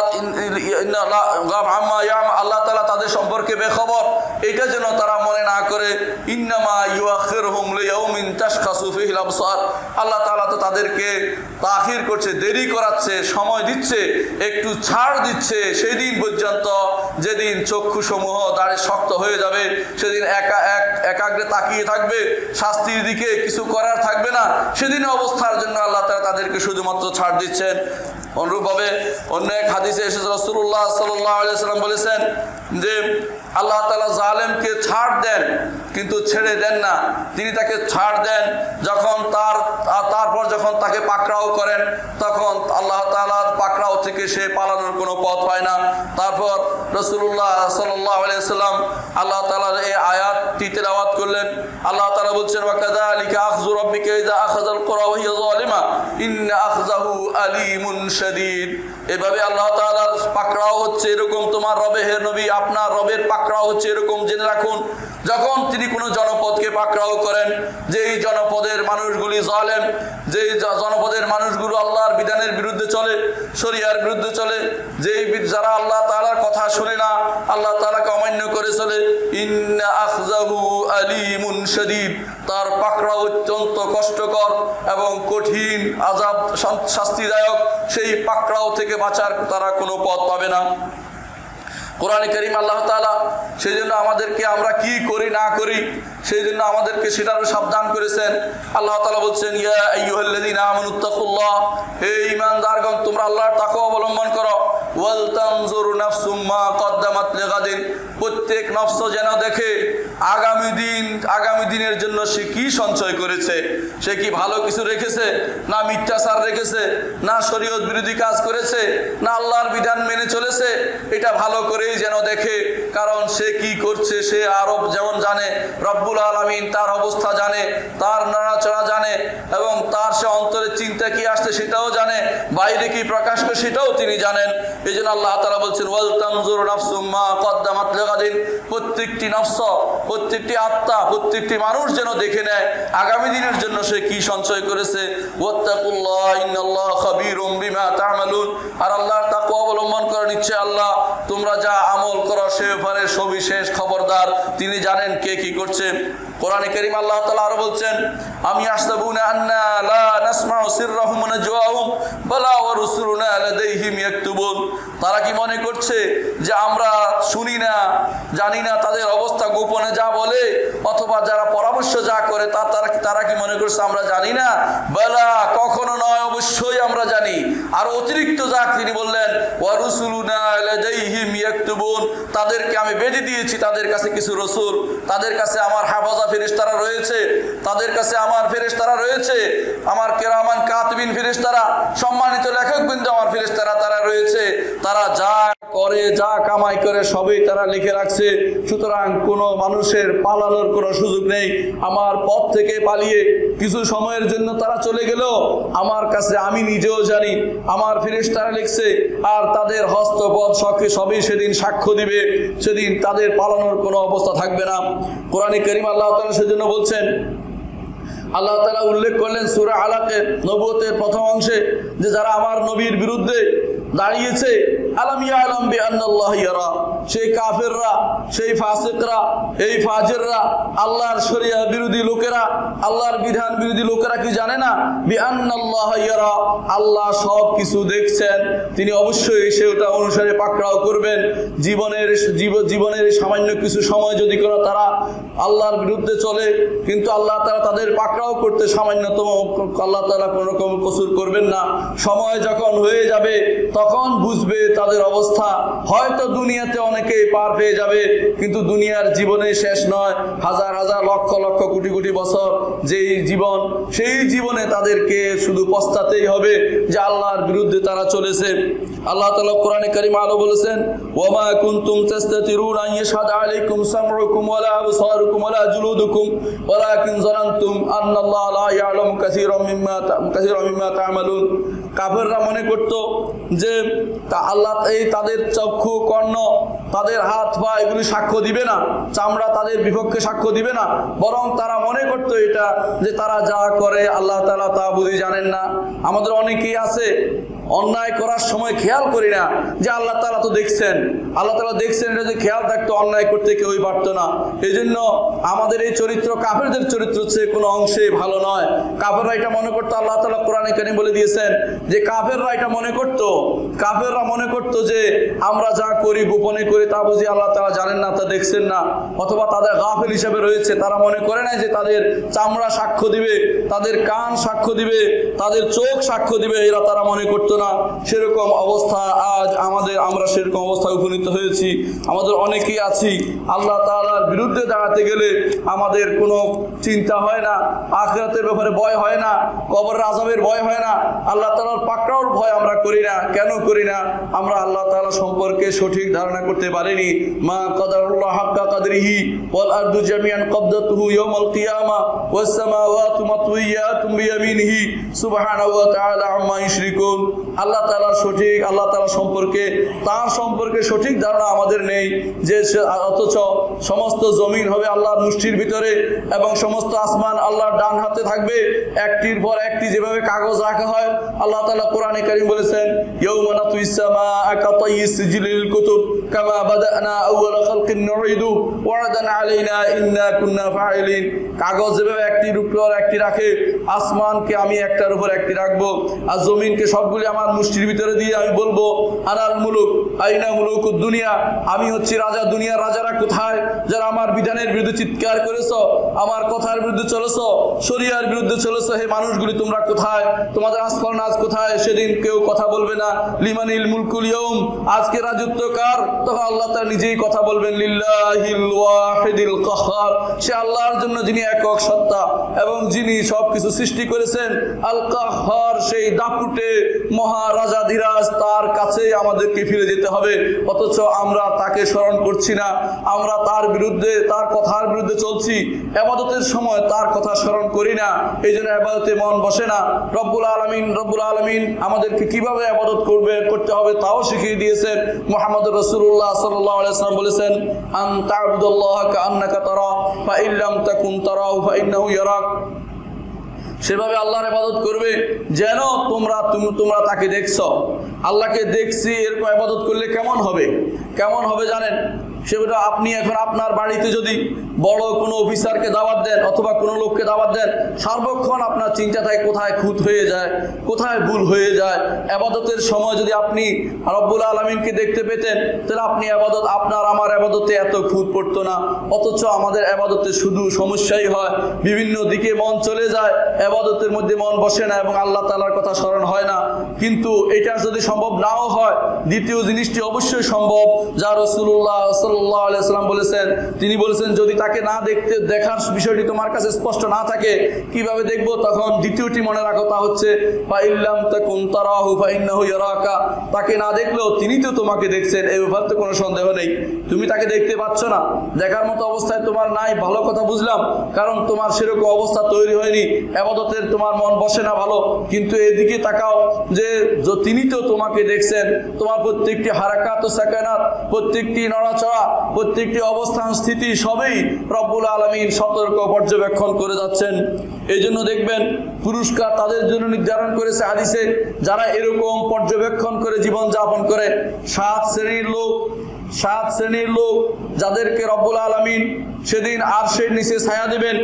আল্লাহ তাআলা তাদের সম্পর্কে বেখবর, এটা যেন তারা মনে না করে। ইন্নামা ইউআখিরুহুম লিয়াউমিন তাশখাসু ফিহিল আবসার, আল্লাহ তাআলা তো তাদেরকে তাখির করছে, দেরি করাচ্ছে, সময় দিচ্ছে, একটু ছাড় দিচ্ছে সেই দিন পর্যন্ত যেদিন চক্ষুসমূহ দাঁড়ে শক্ত হয়ে যাবে, সেদিন একা এক একাগ্রে তাকিয়ে থাকবে, শাস্তির দিকে কিছু করার থাকবে না। সেদিন অবস্থার জন্য আল্লাহ তাআলা তাদেরকে শুধুমাত্র ছাড় দিচ্ছেন। অনুরূপভাবে অন্য এক হাদিসে এসেছে রাসূলুল্লাহ সাল্লাল্লাহু আলাইহি ওয়াসাল্লাম বলেছেন যে আল্লাহ তাআলা জালেমকে ছাড় দেন কিন্তু ছেড়ে দেন না। তিনি তাকে ছাড় দেন যখন তার তারপর যখন তাকে পাকড়াও করেন, তখন আল্লাহ তাআলার পাকড়াও থেকে সে পালানোর কোনো পথ পায় না। তারপর রাসূলুল্লাহ সাল্লাল্লাহু আলাইহি ওয়াসাল্লাম আল্লাহ তাআলার এই আয়াতটি তেলাওয়াত করলেন। আল্লাহ তাআলা বলছেন ওয়া কাযালিকা আখযু রাব্বিকা ইযা আখাযাল কুরা ওয়া হিয়া যালিমা ইন্না আখযাহু আলীমুন শাদীদ। এভাবে আল্লাহ তাআলার পাকড়াও হচ্ছে এরকম, তোমার রবে হে নবী, আপনার রবের পাকড়াও হচ্ছে এরকম। জেনে রাখুন, যখন তিনি কোনো জনপদকে পাকড়াও করেন, যেই জনপদের মানুষগুলি জালেম, যেই জনপদের মানুষগুলো আল্লাহর বিধানের বিরুদ্ধে চলে, শরিয়ার বিরুদ্ধে চলে, যেই যারা আল্লাহ তাআলার কথা শুনে না, আল্লাহ তাআলাকে অমান্য সামান্য করে চলে ইন্না আখযাহু আলীমুন শাদীদ, তার পাকড়াও অত্যন্ত কষ্টকর এবং কঠিন, আযাব শাস্তিদায়ক। সেই পাকড়াও থেকে বাঁচার তারা কোনো পথ পাবে না। কোরআনে কারীম আল্লাহ তাআলা সেই জন্য আমাদেরকে আমরা কি করি না করি সেই জন্য আমাদেরকে সেটারও সাবধান করেছেন। আল্লাহ তাআলা বলছেন ইয়া আইয়ুহাল্লাযীনা আমানুত্তাকুল্লাহ, হে ঈমানদারগণ তোমরা আল্লাহর তাকওয়া অবলম্বন করো। ওয়াল তানজুর নাফসুম মা কদ্দামাত লিগাদিন, প্রত্যেক নফস যেন দেখে আগামী দিন আগামী দিনের জন্য সে কি সঞ্চয় করেছে। সে কি ভালো কিছু রেখেছে, না মিথ্যাচার রেখেছে, না শরীয়ত বিরোধী কাজ করেছে, না আল্লাহর বিধান মেনে চলেছে, এটা ভালো করেই যেন দেখে। কারণ সে কি করছে সে আরো যেমন জানে, রব্বুল আলামিন তার অবস্থা জানে, তার নড়াচড়া জানে এবং তার সে অন্তরের চিন্তা কি আসছে সেটাও জানে, বাইরে কি প্রকাশ করে সেটাও তিনি জানেন। এই জন্য আল্লাহ তাআলা বলছেন ওয়াল তানজুর নাফসুম মা কদ্দামাত লিগাদিন, প্রত্যেকটি নফস, প্রত্যেকটি আত্মা, প্রত্যেকটি মানুষ যেন দেখে নেয় আগামী দিনের জন্য সে কি সঞ্চয় করেছে। ওয়াত্তাকুল্লাহ ইন্নাল্লাহা খাবীরুম বিমা তা'মালুন, আর আল্লাহর তাকওয়া অবলম্বন করো, নিশ্চয় আল্লাহ তোমরা যা আমল করো সে ব্যাপারে সবিশেষ খবরদার, তিনি জানেন কে কি করছে। কোরআনে কারীম আল্লাহ তাআলা আরো বলছেন আমি আহসাবুনা আন্না লা নাসমাউ সিররাহুম ওয়া নাজওয়াহুম বালা ওয়া রুসুলুনা লাদাইহিম ইয়াকতুবুন, তারা কি মনে করছে যে আমরা শুনি না জানি না তাদের অবস্থা গোপনে যা বলে অথবা যারা পরামর্শ যা করে তা তারা তারা কি মনে করছে আমরা জানি না? বালা, কখনো নয়, অবশ্যই আমরা জানি। আর অতিরিক্ত যা তিনি বললেন ওয়া রুসুলুনা লাদাইহিম ইয়াকতুবুন, তাদেরকে আমি বেঁধে দিয়েছি তাদের কাছে কিছু রসুল, তাদের কাছে আমার হাফাজা ফেরেশতারা রয়েছে, তাদের কাছে আমার ফেরেশতারা রয়েছে, আমার কিরামান কাতিবিন ফেরেশতারা, সম্মানিত লেখকবৃন্দ আমার ফেরেশতারা তারা রয়েছে, তারা যা করে যা কামাই করে সবই তারা লিখে রাখছে। সুতরাং কোনো মানুষের পালানোর কোনো সুযোগ নেই। আমার পথ থেকে পালিয়ে কিছু সময়ের জন্য তারা চলে গেল, আমার কাছে আমি নিজেও জানি আমার ফেরেশতারা লিখছে, আর তাদের হস্তপদ সবই সবই সেদিন সাক্ষ্য দিবে, সেদিন তাদের পালানোর কোনো অবস্থা থাকবে না। কোরআনে কারীম আল্লাহ তাআলা সেজন্য বলছেন, আল্লাহ তাআলা উল্লেখ করলেন সূরা আলাকের নবুয়তের প্রথম অংশে যে যারা আমার নবীর বিরুদ্ধে দাঁড়িয়েছে, আলাম ইয়ালাম বিআন্নাল্লাহ ইয়ারা, সেই কাফেররা, সেই ফাসিকরা, এই ফাজিররা, আল্লাহর শরিয়া বিরোধী লোকেরা, আল্লাহর বিধান বিরোধী লোকেরা কি জানে না বিআন্নাল্লাহ ইয়ারা, আল্লাহ সব কিছু দেখছেন, তিনি অবশ্যই সেটা অনুসারে পাকড়াও করবেন। জীবনের জীবনের সামান্য কিছু সময় যদি কোনো তারা আল্লাহর বিরুদ্ধে চলে, কিন্তু আল্লাহ তাআলা তাদের পাকড়াও করতে সামান্যতম আল্লাহ তাআলা কোনো রকম কসুর করবেন না। সময় যখন হয়ে যাবে তখন বুঝবে তাদের অবস্থা। হয়তো দুনিয়াতে অনেকেই পার পেয়ে যাবে, কিন্তু দুনিয়ার জীবনে শেষ নয়, হাজার হাজার লক্ষ লক্ষ কোটি কোটি বছর যেই জীবন, সেই জীবনে তাদেরকে শুধু পস্তাতেই হবে যে আল্লাহর বিরুদ্ধে তারা চলেছে। আল্লাহ তাআলা কোরআনে কারীম আলো বলেছেন ওয়ামা কুনতুম তাস্তাতিরুনা আন ইয়াশহাদা আলাইকুম সামউকুম ওয়ালা আবসারুকুম ওয়ালা জুলুদুকুম ওয়ালাকিন যানানতুম আন্নাল্লাহা লা ইয়ালামু কাসীরাম মিম্মা কাসীরাম মিম্মা তা'মালুন। কাফেররা মনে করত যে তা আল্লাহ এই তাদের চক্ষু, কর্ণ, তাদের হাত পা এগুলি সাক্ষ্য দিবে না, চামড়া তাদের বিপক্ষে সাক্ষ্য দিবে না, বরং তারা মনে করত এটা যে তারা যা করে আল্লাহ তাআলা তা বুঝি জানেন না। আমাদের অনেকেই আছে অন্যায় করার সময় খেয়াল করি না যে আল্লাহ তাআলা তো দেখছেন, আল্লাহ তাআলা দেখছেন, এটা যদি খেয়াল থাকতো অন্যায় করতে কেউই পারতো না। এই জন্য আমাদের এই চরিত্র কাফেরদের চরিত্র চেয়ে কোনো অংশে ভালো নয়। কাফেররা এটা মনে করতো, আল্লাহ তাআলা কোরআনে কারীম বলে দিয়েছেন যে কাফেররা এটা মনে করতো, কাফেররা মনে করতো যে আমরা যা করি গোপনে করি তা বুঝি আল্লাহ তাআলা জানেন না, তা দেখছেন না, অথবা তাদের গাফিল হিসেবে রয়েছে, তারা মনে করে না যে তাদের চামড়া সাক্ষ্য দিবে, তাদের কান সাক্ষ্য দিবে, তাদের চোখ সাক্ষ্য দিবে, এরা তারা মনে করতো না। সেরকম অবস্থা আজ আমাদের, আমরা সেরকম অবস্থায় উপনীত হয়েছি। আমাদের অনেকেই আছি আল্লাহ তাআলার বিরুদ্ধে দাঁড়াতে গেলে আমাদের কোনো চিন্তা হয় না, আখিরাতের ব্যাপারে ভয় হয় না, কবরের আযাবের ভয় হয় না, আল্লাহ তাআলার পাকড়াওর ভয় আমরা করি না। কেন করি না? আমরা আল্লাহ তাআলা সম্পর্কে সঠিক ধারণা করতে পারিনি। মা কাদারুল্লাহ হাক্কা কাদরিহি ওয়াল আরদু জামিআন কবদাতুহু ইয়াওমাল কিয়ামা ওয়াস সামাওয়াতু মাতউইয়াতুম বিয়ামিনিহি সুবহানাহু ওয়া তাআলা আম্মা ইউশরিকুন। আল্লাহ তাআলা সঠিক, আল্লাহ তাআলা সম্পর্কে, তার সম্পর্কে সঠিক ধারণা আমাদের নেই, যে অথচ সমস্ত জমিন হবে আল্লাহর মুষ্টির ভিতরে এবং সমস্ত আসমান আল্লাহর ডান হাতে থাকবে, একটির পর একটি যেভাবে কাগজ রাখা হয় আল্লাহ তাআলা কোরআনে কারীম বলেছেন ইয়াউমা নাতুইস সামাআ কাতাইয়িস সিজিলিল কুতুব কামা বাদানা আউওয়ালা খালকিন নুঈদু ওয়া'দান আলাইনা ইন্না কুন্না ফাইলিন। কাগজ যেভাবে একটি উপর একটি রাখে, আসমানকে আমি একটার উপর একটি রাখবো, আর জমিনকে সবগুলি আমার মুষ্টির ভিতরে দিয়ে আমি বলবো আনাল মুলুক আইনা মুলুকুদ দুনিয়া, আমি হচ্ছি রাজা, দুনিয়ার রাজারা কোথায়? যারা আমার বিধানের বিরুদ্ধে চিৎকার করেছো, আমার কথার বিরুদ্ধে চলেছো, শরিয়ার বিরুদ্ধে চলেছো, হে মানুষগুলি তোমরা কোথায়? তোমাদের আসফল নাজ কোথায়? সেদিন কেউ কথা বলবে না। লিমানিল মুলকুল ইয়াউম, আজকে রাজত্ব কার? তখন আল্লাহ তাআলা নিজেই কথা বলবেন লিল্লাহিল ওয়াহিদিল কাহ্হার, সে আল্লাহর জন্য যিনি একক সত্তা এবং যিনি সবকিছু সৃষ্টি করেছেন। আল কাহ্হার, সেই দাপুটে মহারাজাধিরাজ, তার কাছে আমাদেরকে ফিরে যেতে হবে। অথচ আমরা তাকে স্মরণ করছি না, আমরা তার বিরুদ্ধে, তার কথার বিরুদ্ধে চলছি। ইবাদতের সময় তার কথা স্মরণ করি না, এই জন্য ইবাদতে মন বসে না। রব্বুল আলামিন রব্বুল আলামিন আমাদেরকে কিভাবে ইবাদত করবে করতে হবে তাও শিখিয়ে দিয়েছেন। মুহাম্মদুর রাসূলুল্লাহ সাল্লাল্লাহু আলাইহি ওয়াসাল্লাম বলেছেন আন তা'বুদাল্লাহা কাআন্নাকা তারা ফা ইন লাম তাকুন তারাহু ফা ইন্নাহু ইয়ারাক, সেভাবে আল্লাহর ইবাদত করবে যেন তোমরা তোমরা তাকে দেখছো। আল্লাহকে দেখছি এরকম ইবাদত করলে কেমন হবে? কেমন হবে জানেন? সেটা আপনি এখন আপনার বাড়িতে যদি বড় কোনো অফিসারকে দাওয়াত দেন অথবা কোনো লোককে দাওয়াত দেন, সর্বক্ষণ আপনার চিন্তা থাকে কোথায় খুঁত হয়ে যায়, কোথায় ভুল হয়ে যায়। ইবাদতের সময় যদি আপনি রব্বুল আলামিনকে দেখতে পেতেন, তাহলে আপনি ইবাদত, আপনার আমার ইবাদতে এত খুঁত পড়তো না। অথচ আমাদের ইবাদতে শুধু সমস্যাই হয়, বিভিন্ন দিকে মন চলে যায়, ইবাদতের মধ্যে মন বসে না এবং আল্লাহ তাআলার কথা স্মরণ হয় না। কিন্তু এটা যদি সম্ভব নাও হয়, দ্বিতীয় জিনিসটি অবশ্যই সম্ভব, যা রাসূলুল্লাহ সাল্লাল্লাহু আলাইহি ওয়াসাল্লাম বলেছেন। তিনি বলেছেন যদি তাকে না দেখতে দেখার বিষয়টি তোমার কাছে স্পষ্ট না থাকে, কিভাবে দেখবো? তখন দ্বিতীয়টি মনে রাখো, তা হচ্ছে ফা ইল্লাম তাকুন তারাহু ফা ইন্নাহু ইয়ারাকা, তাকে না দেখলেও তিনি তো তোমাকে দেখছেন, এই ব্যাপারে তো কোনো সন্দেহ নেই। তুমি তাকে দেখতে পাচ্ছ না, দেখার মতো অবস্থায় তোমার নাই, ভালো কথা বুঝলাম, কারণ তোমার সেরকম অবস্থা তৈরি হয়নি, ইবাদতের তোমার মন বসে না, ভালো। কিন্তু এদিকে তাকাও যে তিনি তো তোমাকে দেখছেন, তোমার প্রত্যেকটি হারাকাত ও সাকানাত, প্রত্যেকটি নড়াচড়া, প্রত্যেকটি অবস্থান স্থিতি সবই রব্বুল আলামিন সতর্ক পর্যবেক্ষণ করে যাচ্ছেন। এই জন্য দেখবেন পুরস্কার তাদের জন্য নির্ধারণ করেছে হাদিসে, যারা এরকম পর্যবেক্ষণ করে জীবন যাপন করে। সাত শ্রেণীর লোক, সাত শ্রেণীর লোক যাদেরকে রব্বুল আলামিন সেদিন আরশের নিচে ছায়া দিবেন।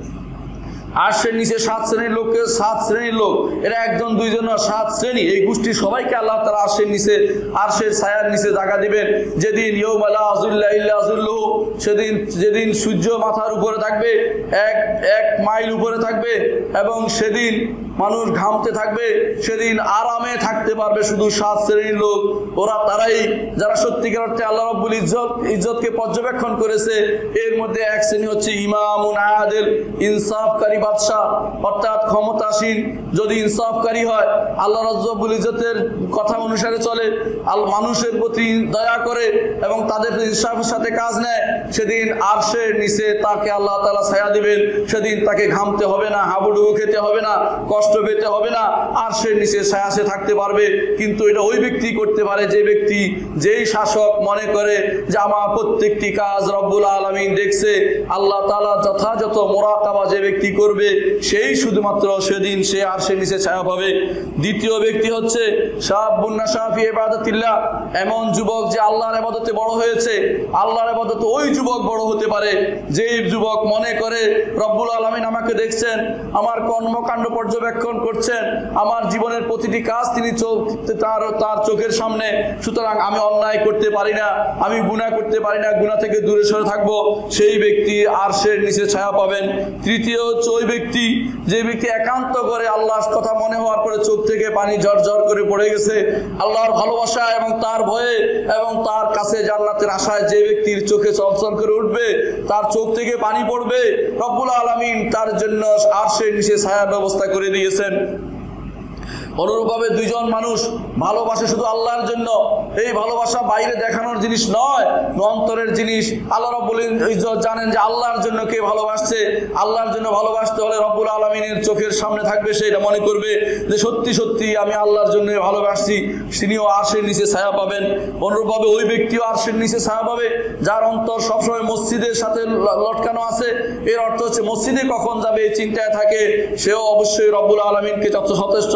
আরশের নিচে সাত শ্রেণীর লোককে, সাত শ্রেণীর লোক, এরা একজন দুইজন না, সাত শ্রেণী, এই গোষ্ঠী সবাইকে আল্লাহ তাআলা আরশের নিচে, আরশের ছায়ার নিচে জায়গা দিবেন। যেদিন ইয়াউমা লা যিল্লা ইল্লা যিল্লুহু, সেদিন যেদিন সূর্য মাথার উপরে থাকবে, এক এক মাইল উপরে থাকবে, এবং সেদিন মানুষ ঘামতে থাকবে, সেদিন আরামে থাকতে পারবে শুধু সাত শ্রেণীর লোক। ওরা তারাই যারা সত্যিকার অর্থে আল্লাহ রাব্বুল ইজ্জত ইজ্জতকে পর্যবেক্ষণ করেছে। এর মধ্যে এক শ্রেণী হচ্ছে ইমামুন আদিল, ইনসাফকারী বাদশা, অর্থাৎ ক্ষমতাসীন যদি ইনসাফকারী হয়, আল্লাহ রাব্বুল ইজ্জতের কথা অনুসারে চলে, আল মানুষের প্রতি দয়া করে এবং তাদের ইনসাফের সাথে কাজ নেয়, সেদিন আরশের নিচে তাকে আল্লাহ তাআলা ছায়া দিবেন। সেদিন তাকে ঘামতে হবে না, হাবুডুবু খেতে হবে না, কষ্ট পেতে হবে না, আরশের নিচে ছায়া সে থাকতে পারবে। কিন্তু এটা ওই ব্যক্তি করতে পারে যে ব্যক্তি, যেই শাসক মনে করে যে আমার প্রত্যেকটি কাজ রব্বুল আলামিন দেখছে, আল্লাহ তাআলা যথাযথ মুরাকাবা যে ব্যক্তি করবে, সেই শুধুমাত্র সেদিন সে আরশের নিচে ছায়া পাবে। দ্বিতীয় ব্যক্তি হচ্ছে শাবুন নাশা ফি ইবাদাতিল্লাহ, এমন যুবক যে আল্লাহর ইবাদতে বড় হয়েছে। আল্লাহর ইবাদতে ওই যুবক বড় হতে পারে যেই যুবক মনে করে রব্বুল আলামিন আমাকে দেখছেন, আমার কর্মকাণ্ড পর্যবেক্ষণ করছেন, আমার জীবনের প্রতিটি কাজ তিনি চোখ তার তার চোখের সামনে, সুতরাং আমি অন্যায় করতে পারি না, আমি গুনাহ করতে পারি না, গুনাহ থেকে দূরে সরে থাকবো। সেই ব্যক্তি আরশের নিচে ছায়া পাবেন। তৃতীয় হচ্ছে ওই ব্যক্তি যে ব্যক্তি একান্ত করে আল্লাহর কথা মনে হওয়ার পরে চোখ থেকে পানি ঝরঝর করে পড়ে গেছে, আল্লাহর ভালোবাসা এবং তার ভয়ে এবং তার কাছে জান্নাতের আশায় যে ব্যক্তির চোখে চলচল করে উঠবে, তার চোখ থেকে পানি পড়বে, রব্বুল আলামিন তার জন্য আরশের নিচে ছায়ার ব্যবস্থা করে দিয়েছেন। অনুরূপভাবে দুইজন মানুষ ভালোবাসে শুধু আল্লাহর জন্য, এই ভালোবাসা বাইরে দেখানোর জিনিস নয়, অন্তরের জিনিস। আল্লাহ রাব্বুল ইজ্জত জানেন যে আল্লাহর জন্য কে ভালোবাসছে। আল্লাহর জন্য ভালোবাসতে হলে রব্বুল আলামিনের চোখের সামনে থাকবে, সেটা মনে করবে যে সত্যি সত্যি আমি আল্লাহর জন্য ভালোবাসছি, তিনিও আরশের নিচে ছায়া পাবেন। অনুরূপভাবে ওই ব্যক্তিও আরশের নিচে ছায়া পাবে যার অন্তর সবসময় মসজিদের সাথে লটকানো আছে। এর অর্থ হচ্ছে মসজিদে কখন যাবে এই চিন্তায় থাকে, সেও অবশ্যই রব্বুল আলামিনকে যথেষ্ট পর্যবেক্ষণ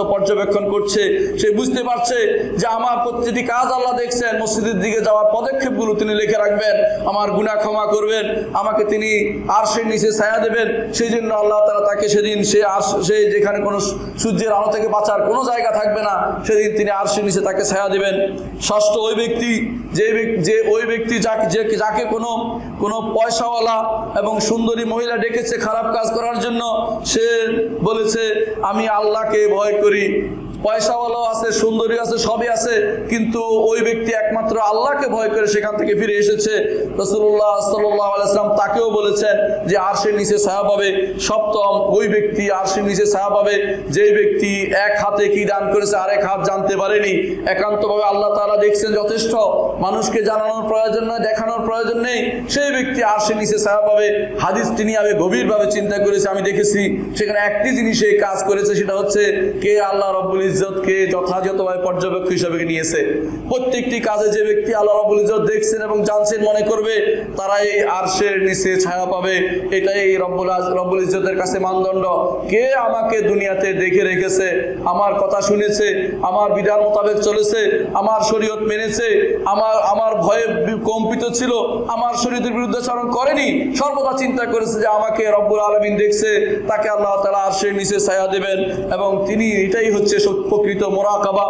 পর্যবেক্ষণ করছে, সে বুঝতে পারছে যে আমার প্রতিটি কাজ আল্লাহ দেখছেন। মসজিদের দিকে যাওয়ার পদক্ষেপগুলো তিনি লিখে রাখবেন, আমার গুনাহ ক্ষমা করবেন, আমাকে তিনি আরশের নিচে ছায়া দেবেন। সেই জন্য আল্লাহ তাআলা তাকে সেদিন সে আর সে যেখানে কোনো সূর্যের আলো থেকে বাঁচার কোনো জায়গা থাকবে না, সেদিন তিনি আরশের নিচে তাকে ছায়া দেবেন। ষষ্ঠ, ওই ব্যক্তি যে যে ওই ব্যক্তি যাকে যাকে কোনো কোনো পয়সাওয়ালা এবং সুন্দরী মহিলা ডেকেছে খারাপ কাজ করার জন্য, সে বলেছে আমি আল্লাহকে ভয় করি। পয়সাওয়ালাও আছে, সুন্দরী আছে, সবই আছে, কিন্তু ওই ব্যক্তি একমাত্র আল্লাহকে ভয় করে সেখান থেকে ফিরে এসেছে। রাসূলুল্লাহ সাল্লাল্লাহু আলাইহি ওয়াসাল্লাম তাকেও বলেছেন যে আরশের নিচে ছায়া পাবে। সপ্তম, ওই ব্যক্তি আরশের নিচে ছায়া পাবে যেই ব্যক্তি এক হাতে কি দান করেছে আরেক হাত জানতে পারেনি, একান্তভাবে আল্লাহ তাআলা দেখছেন যথেষ্ট, মানুষকে জানানোর প্রয়োজন নয়, দেখানোর প্রয়োজন নেই, সেই ব্যক্তি আরশের নিচে ছায়া পাবে। হাদিসটি নিয়ে আমি গভীরভাবে চিন্তা করেছি, আমি দেখেছি সেখানে একটি জিনিস এই কাজ করেছে, সেটা হচ্ছে কে আল্লাহ রাব্বুল ইজ্জতকে যথাযথভাবে পর্যবেক্ষক হিসেবে নিয়েছে। প্রত্যেকটি কাজে যে ব্যক্তি আল্লাহ রাব্বুল ইজ্জত দেখছেন এবং জানছেন মনে করবে, তারাই আরশের নিচে ছায়া পাবে। এটাই রব্বুল রব্বুল ইজ্জতের কাছে মানদণ্ড। কে আমাকে দুনিয়াতে দেখে রেখেছে, আমার কথা শুনেছে, আমার বিধান মোতাবেক চলেছে, আমার শরীয়ত মেনেছে, আমার আমার ভয়ে কম্পিত ছিল, আমার শরীয়তের বিরুদ্ধে চরণ করেনি, সর্বদা চিন্তা করেছে যে আমাকে রব্বুল আলামিন দেখছে, তাকে আল্লাহ তাআলা আরশের নিচে ছায়া দেবেন। এবং তিনি এটাই হচ্ছে প্রকৃত মুরাকাবা।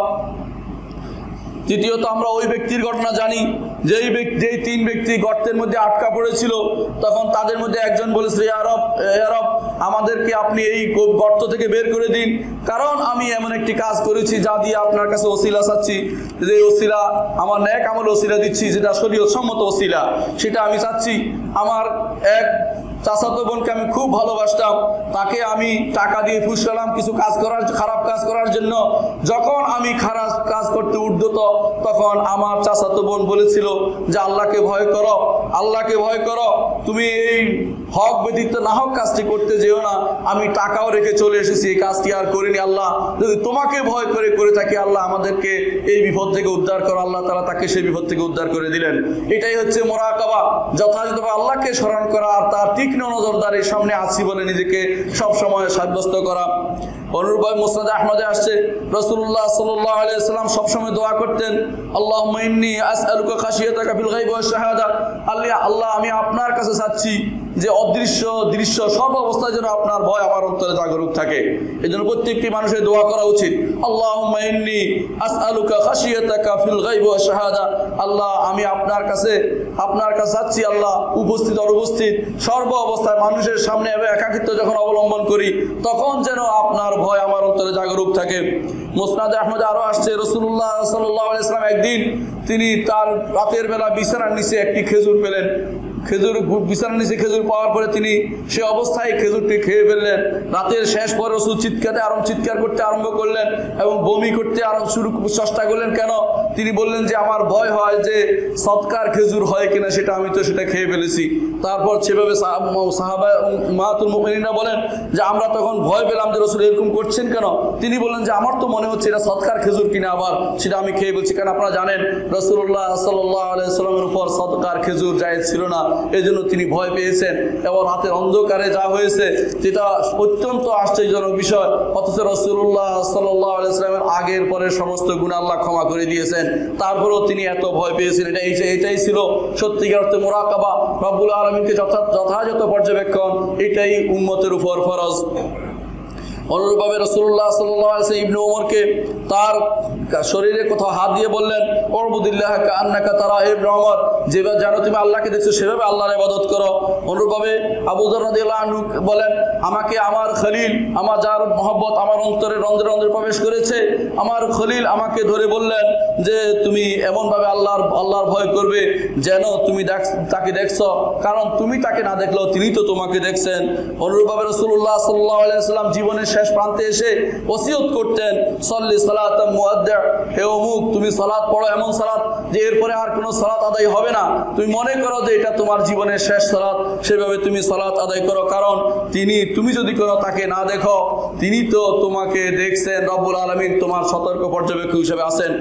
তৃতীয়ত, আমরা ওই ব্যক্তির ঘটনা জানি যেই ব্যক্তি যেই তিন ব্যক্তি গর্তের মধ্যে আটকা পড়েছিল, তখন তাদের মধ্যে একজন বলেছিল, ইয়া রব, ইয়া রব, আমাদেরকে আপনি এই গর্ত থেকে বের করে দিন, কারণ আমি এমন একটি কাজ করেছি যা দিয়ে আপনার কাছে ওসিলা চাচ্ছি, যে ওসিলা আমার নেক আমল ওসিলা দিচ্ছি, যেটা শরীয়ত সম্মত ওসিলা, সেটা আমি চাচ্ছি। আমার এক চাচাতো বোনকে আমি খুব ভালোবাসতাম, তাকে আমি টাকা দিয়ে ফুসলাম কিছু কাজ করার, খারাপ কাজ করার জন্য। যখন আমি খারাপ কাজ করতে উদ্যত, তখন আমার চাচাতো বোন বলেছিল যে আল্লাহকে ভয় করো, আল্লাহকে ভয় করো, তুমি এই হক ব্যতীত না হক কাজটি করতে যেও না। আমি টাকাও রেখে চলে এসেছি, এই কাজটি আর করিনি। আল্লাহ যদি তোমাকে ভয় করে করে থাকি, আল্লাহ আমাদেরকে এই বিপদ থেকে উদ্ধার করো। আল্লাহ তাআলা তাকে সেই বিপদ থেকে উদ্ধার করে দিলেন। এটাই হচ্ছে মুরাকাবা, যথাযথভাবে আল্লাহকে স্মরণ করা আর তার তীক্ষ্ণ নজরদারির সামনে আছি বলে নিজেকে সব সময় সাব্যস্ত করা। অনুরূপভাবে মুসনাদ আহমদে আসছে, রাসূলুল্লাহ সাল্লাল্লাহু আলাইহি ওয়াসাল্লাম সব সময় দোয়া করতেন, আল্লাহুম্মা ইন্নী আসআলুকা খাশিয়াতাকা ফিল গায়বি ওয়াশ শাহাদা, আল্লাহ আল্লাহ আমি আপনার কাছে চাচ্ছি যে অদৃশ্য দৃশ্য সর্ব অবস্থায় যেন আপনার ভয় আমার অন্তরে জাগরুক থাকে। এজন্য প্রত্যেকটি মানুষের দোয়া করা উচিত, আল্লাহুম্মা ইন্নী আসআলুকা খাশিয়াতাকা ফিল গায়বি ওয়াশ শাহাদা, আল্লাহ আমি আপনার কাছে আপনার কাছে চাচ্ছি, আল্লাহ উপস্থিত অনুপস্থিত সর্ব অবস্থায় মানুষের সামনে একাকিত্ব যখন অবলম্বন করি, তখন যেন আপনার ভয় আমার অন্তরে জাগরুক থাকে। মুসনাদে আহমদে আরো আসছে, রাসূলুল্লাহ সাল্লাল্লাহু আলাইহি ওয়াসাল্লাম একদিন তিনি তার রাতের বেলা বিছানার নিচে একটি খেজুর পেলেন। খেজুর বিছানার নিচে খেজুর পাওয়ার পরে তিনি সে অবস্থায় খেজুরটি খেয়ে ফেললেন। রাতের শেষ পরে রাসূল চিৎকারে আরম্ভ চিৎকার করতে আরম্ভ করলেন এবং বমি করতে আরম্ভ শুরু চেষ্টা করলেন। কেন? তিনি বললেন যে আমার ভয় হয় যে সদকার খেজুর হয় কিনা, সেটা আমি তো সেটা খেয়ে ফেলেছি। তারপর সেভাবে সাহাবা উম্মাহাতুল মুমিনিনা বলেন যে আমরা তখন ভয় পেলাম যে রাসূল এরকম করছেন কেন। তিনি বললেন যে আমার তো মনে হচ্ছে এটা সদকার খেজুর কিনা, আবার সেটা আমি খেয়ে বলছি। কারণ আপনারা জানেন রাসূলুল্লাহ সাল্লাল্লাহু আলাইহি ওয়াসাল্লামের উপর সদকার খেজুর জায়েজ ছিল না, এই জন্য তিনি ভয় পেয়েছেন। এবং রাতের অন্ধকারে যা হয়েছে যেটা অত্যন্ত আশ্চর্যজনক বিষয়, অথচ রাসূলুল্লাহ সাল্লাল্লাহু আলাইহি ওয়াসাল্লামের আগের পরের সমস্ত গুনাহ আল্লাহ ক্ষমা করে দিয়েছেন, তারপরেও তিনি এত ভয় পেয়েছেন। এটা এটাই ছিল সত্যিকার অর্থে মুরাকাবা, রব্বুল আলামিনকে যথাযথ পর্যবেক্ষণ, এটাই উম্মতের উপর ফরজ। অনুরূপভাবে রাসূলুল্লাহ সাল্লাল্লাহু আলাইহি ওয়াসাল্লাম ইবনে ওমরকে তার শরীরে কোথাও হাত দিয়ে বললেন, উবুদিল্লাহ কাআন্নাকা তারা, ইবনে ওমর যেভাবে জানো তুমি আল্লাহকে দেখছো সেভাবে আল্লাহর ইবাদত করো। অনুরূপভাবে আবু যর রাদিয়াল্লাহু আনহু বলেন, আমাকে আমার খলিল, আমার যার মহব্বত আমার অন্তরে রন্ধ্রে রন্ধ্রে প্রবেশ করেছে, আমার খলিল আমাকে ধরে বললেন যে তুমি এমনভাবে আল্লাহর আল্লাহর ভয় করবে যেন তুমি তাকে দেখছো, কারণ তুমি তাকে না দেখলেও তিনি তো তোমাকে দেখছেন। অনুরূপভাবে রাসূলুল্লাহ সাল্লাল্লাহু আলাইহি ওয়াসাল্লাম জীবনের শেষ প্রান্তে এসে ওসিয়ত করতেন, সল্লি সালাতাম মুআদ্দা, হে অমুক তুমি সালাত পড়ো, এমন সালাত যে এরপরে আর কোনো সালাত আদায় হবে না, তুমি মনে করো যে এটা তোমার জীবনের শেষ সালাত, সেভাবে তুমি সালাত আদায় করো, কারণ তিনি তুমি যদি কোনো তাকে না দেখো তিনি তো তোমাকে দেখছেন, রব্বুল আলামিন তোমার সতর্ক পর্যবেক্ষক হিসেবে আছেন।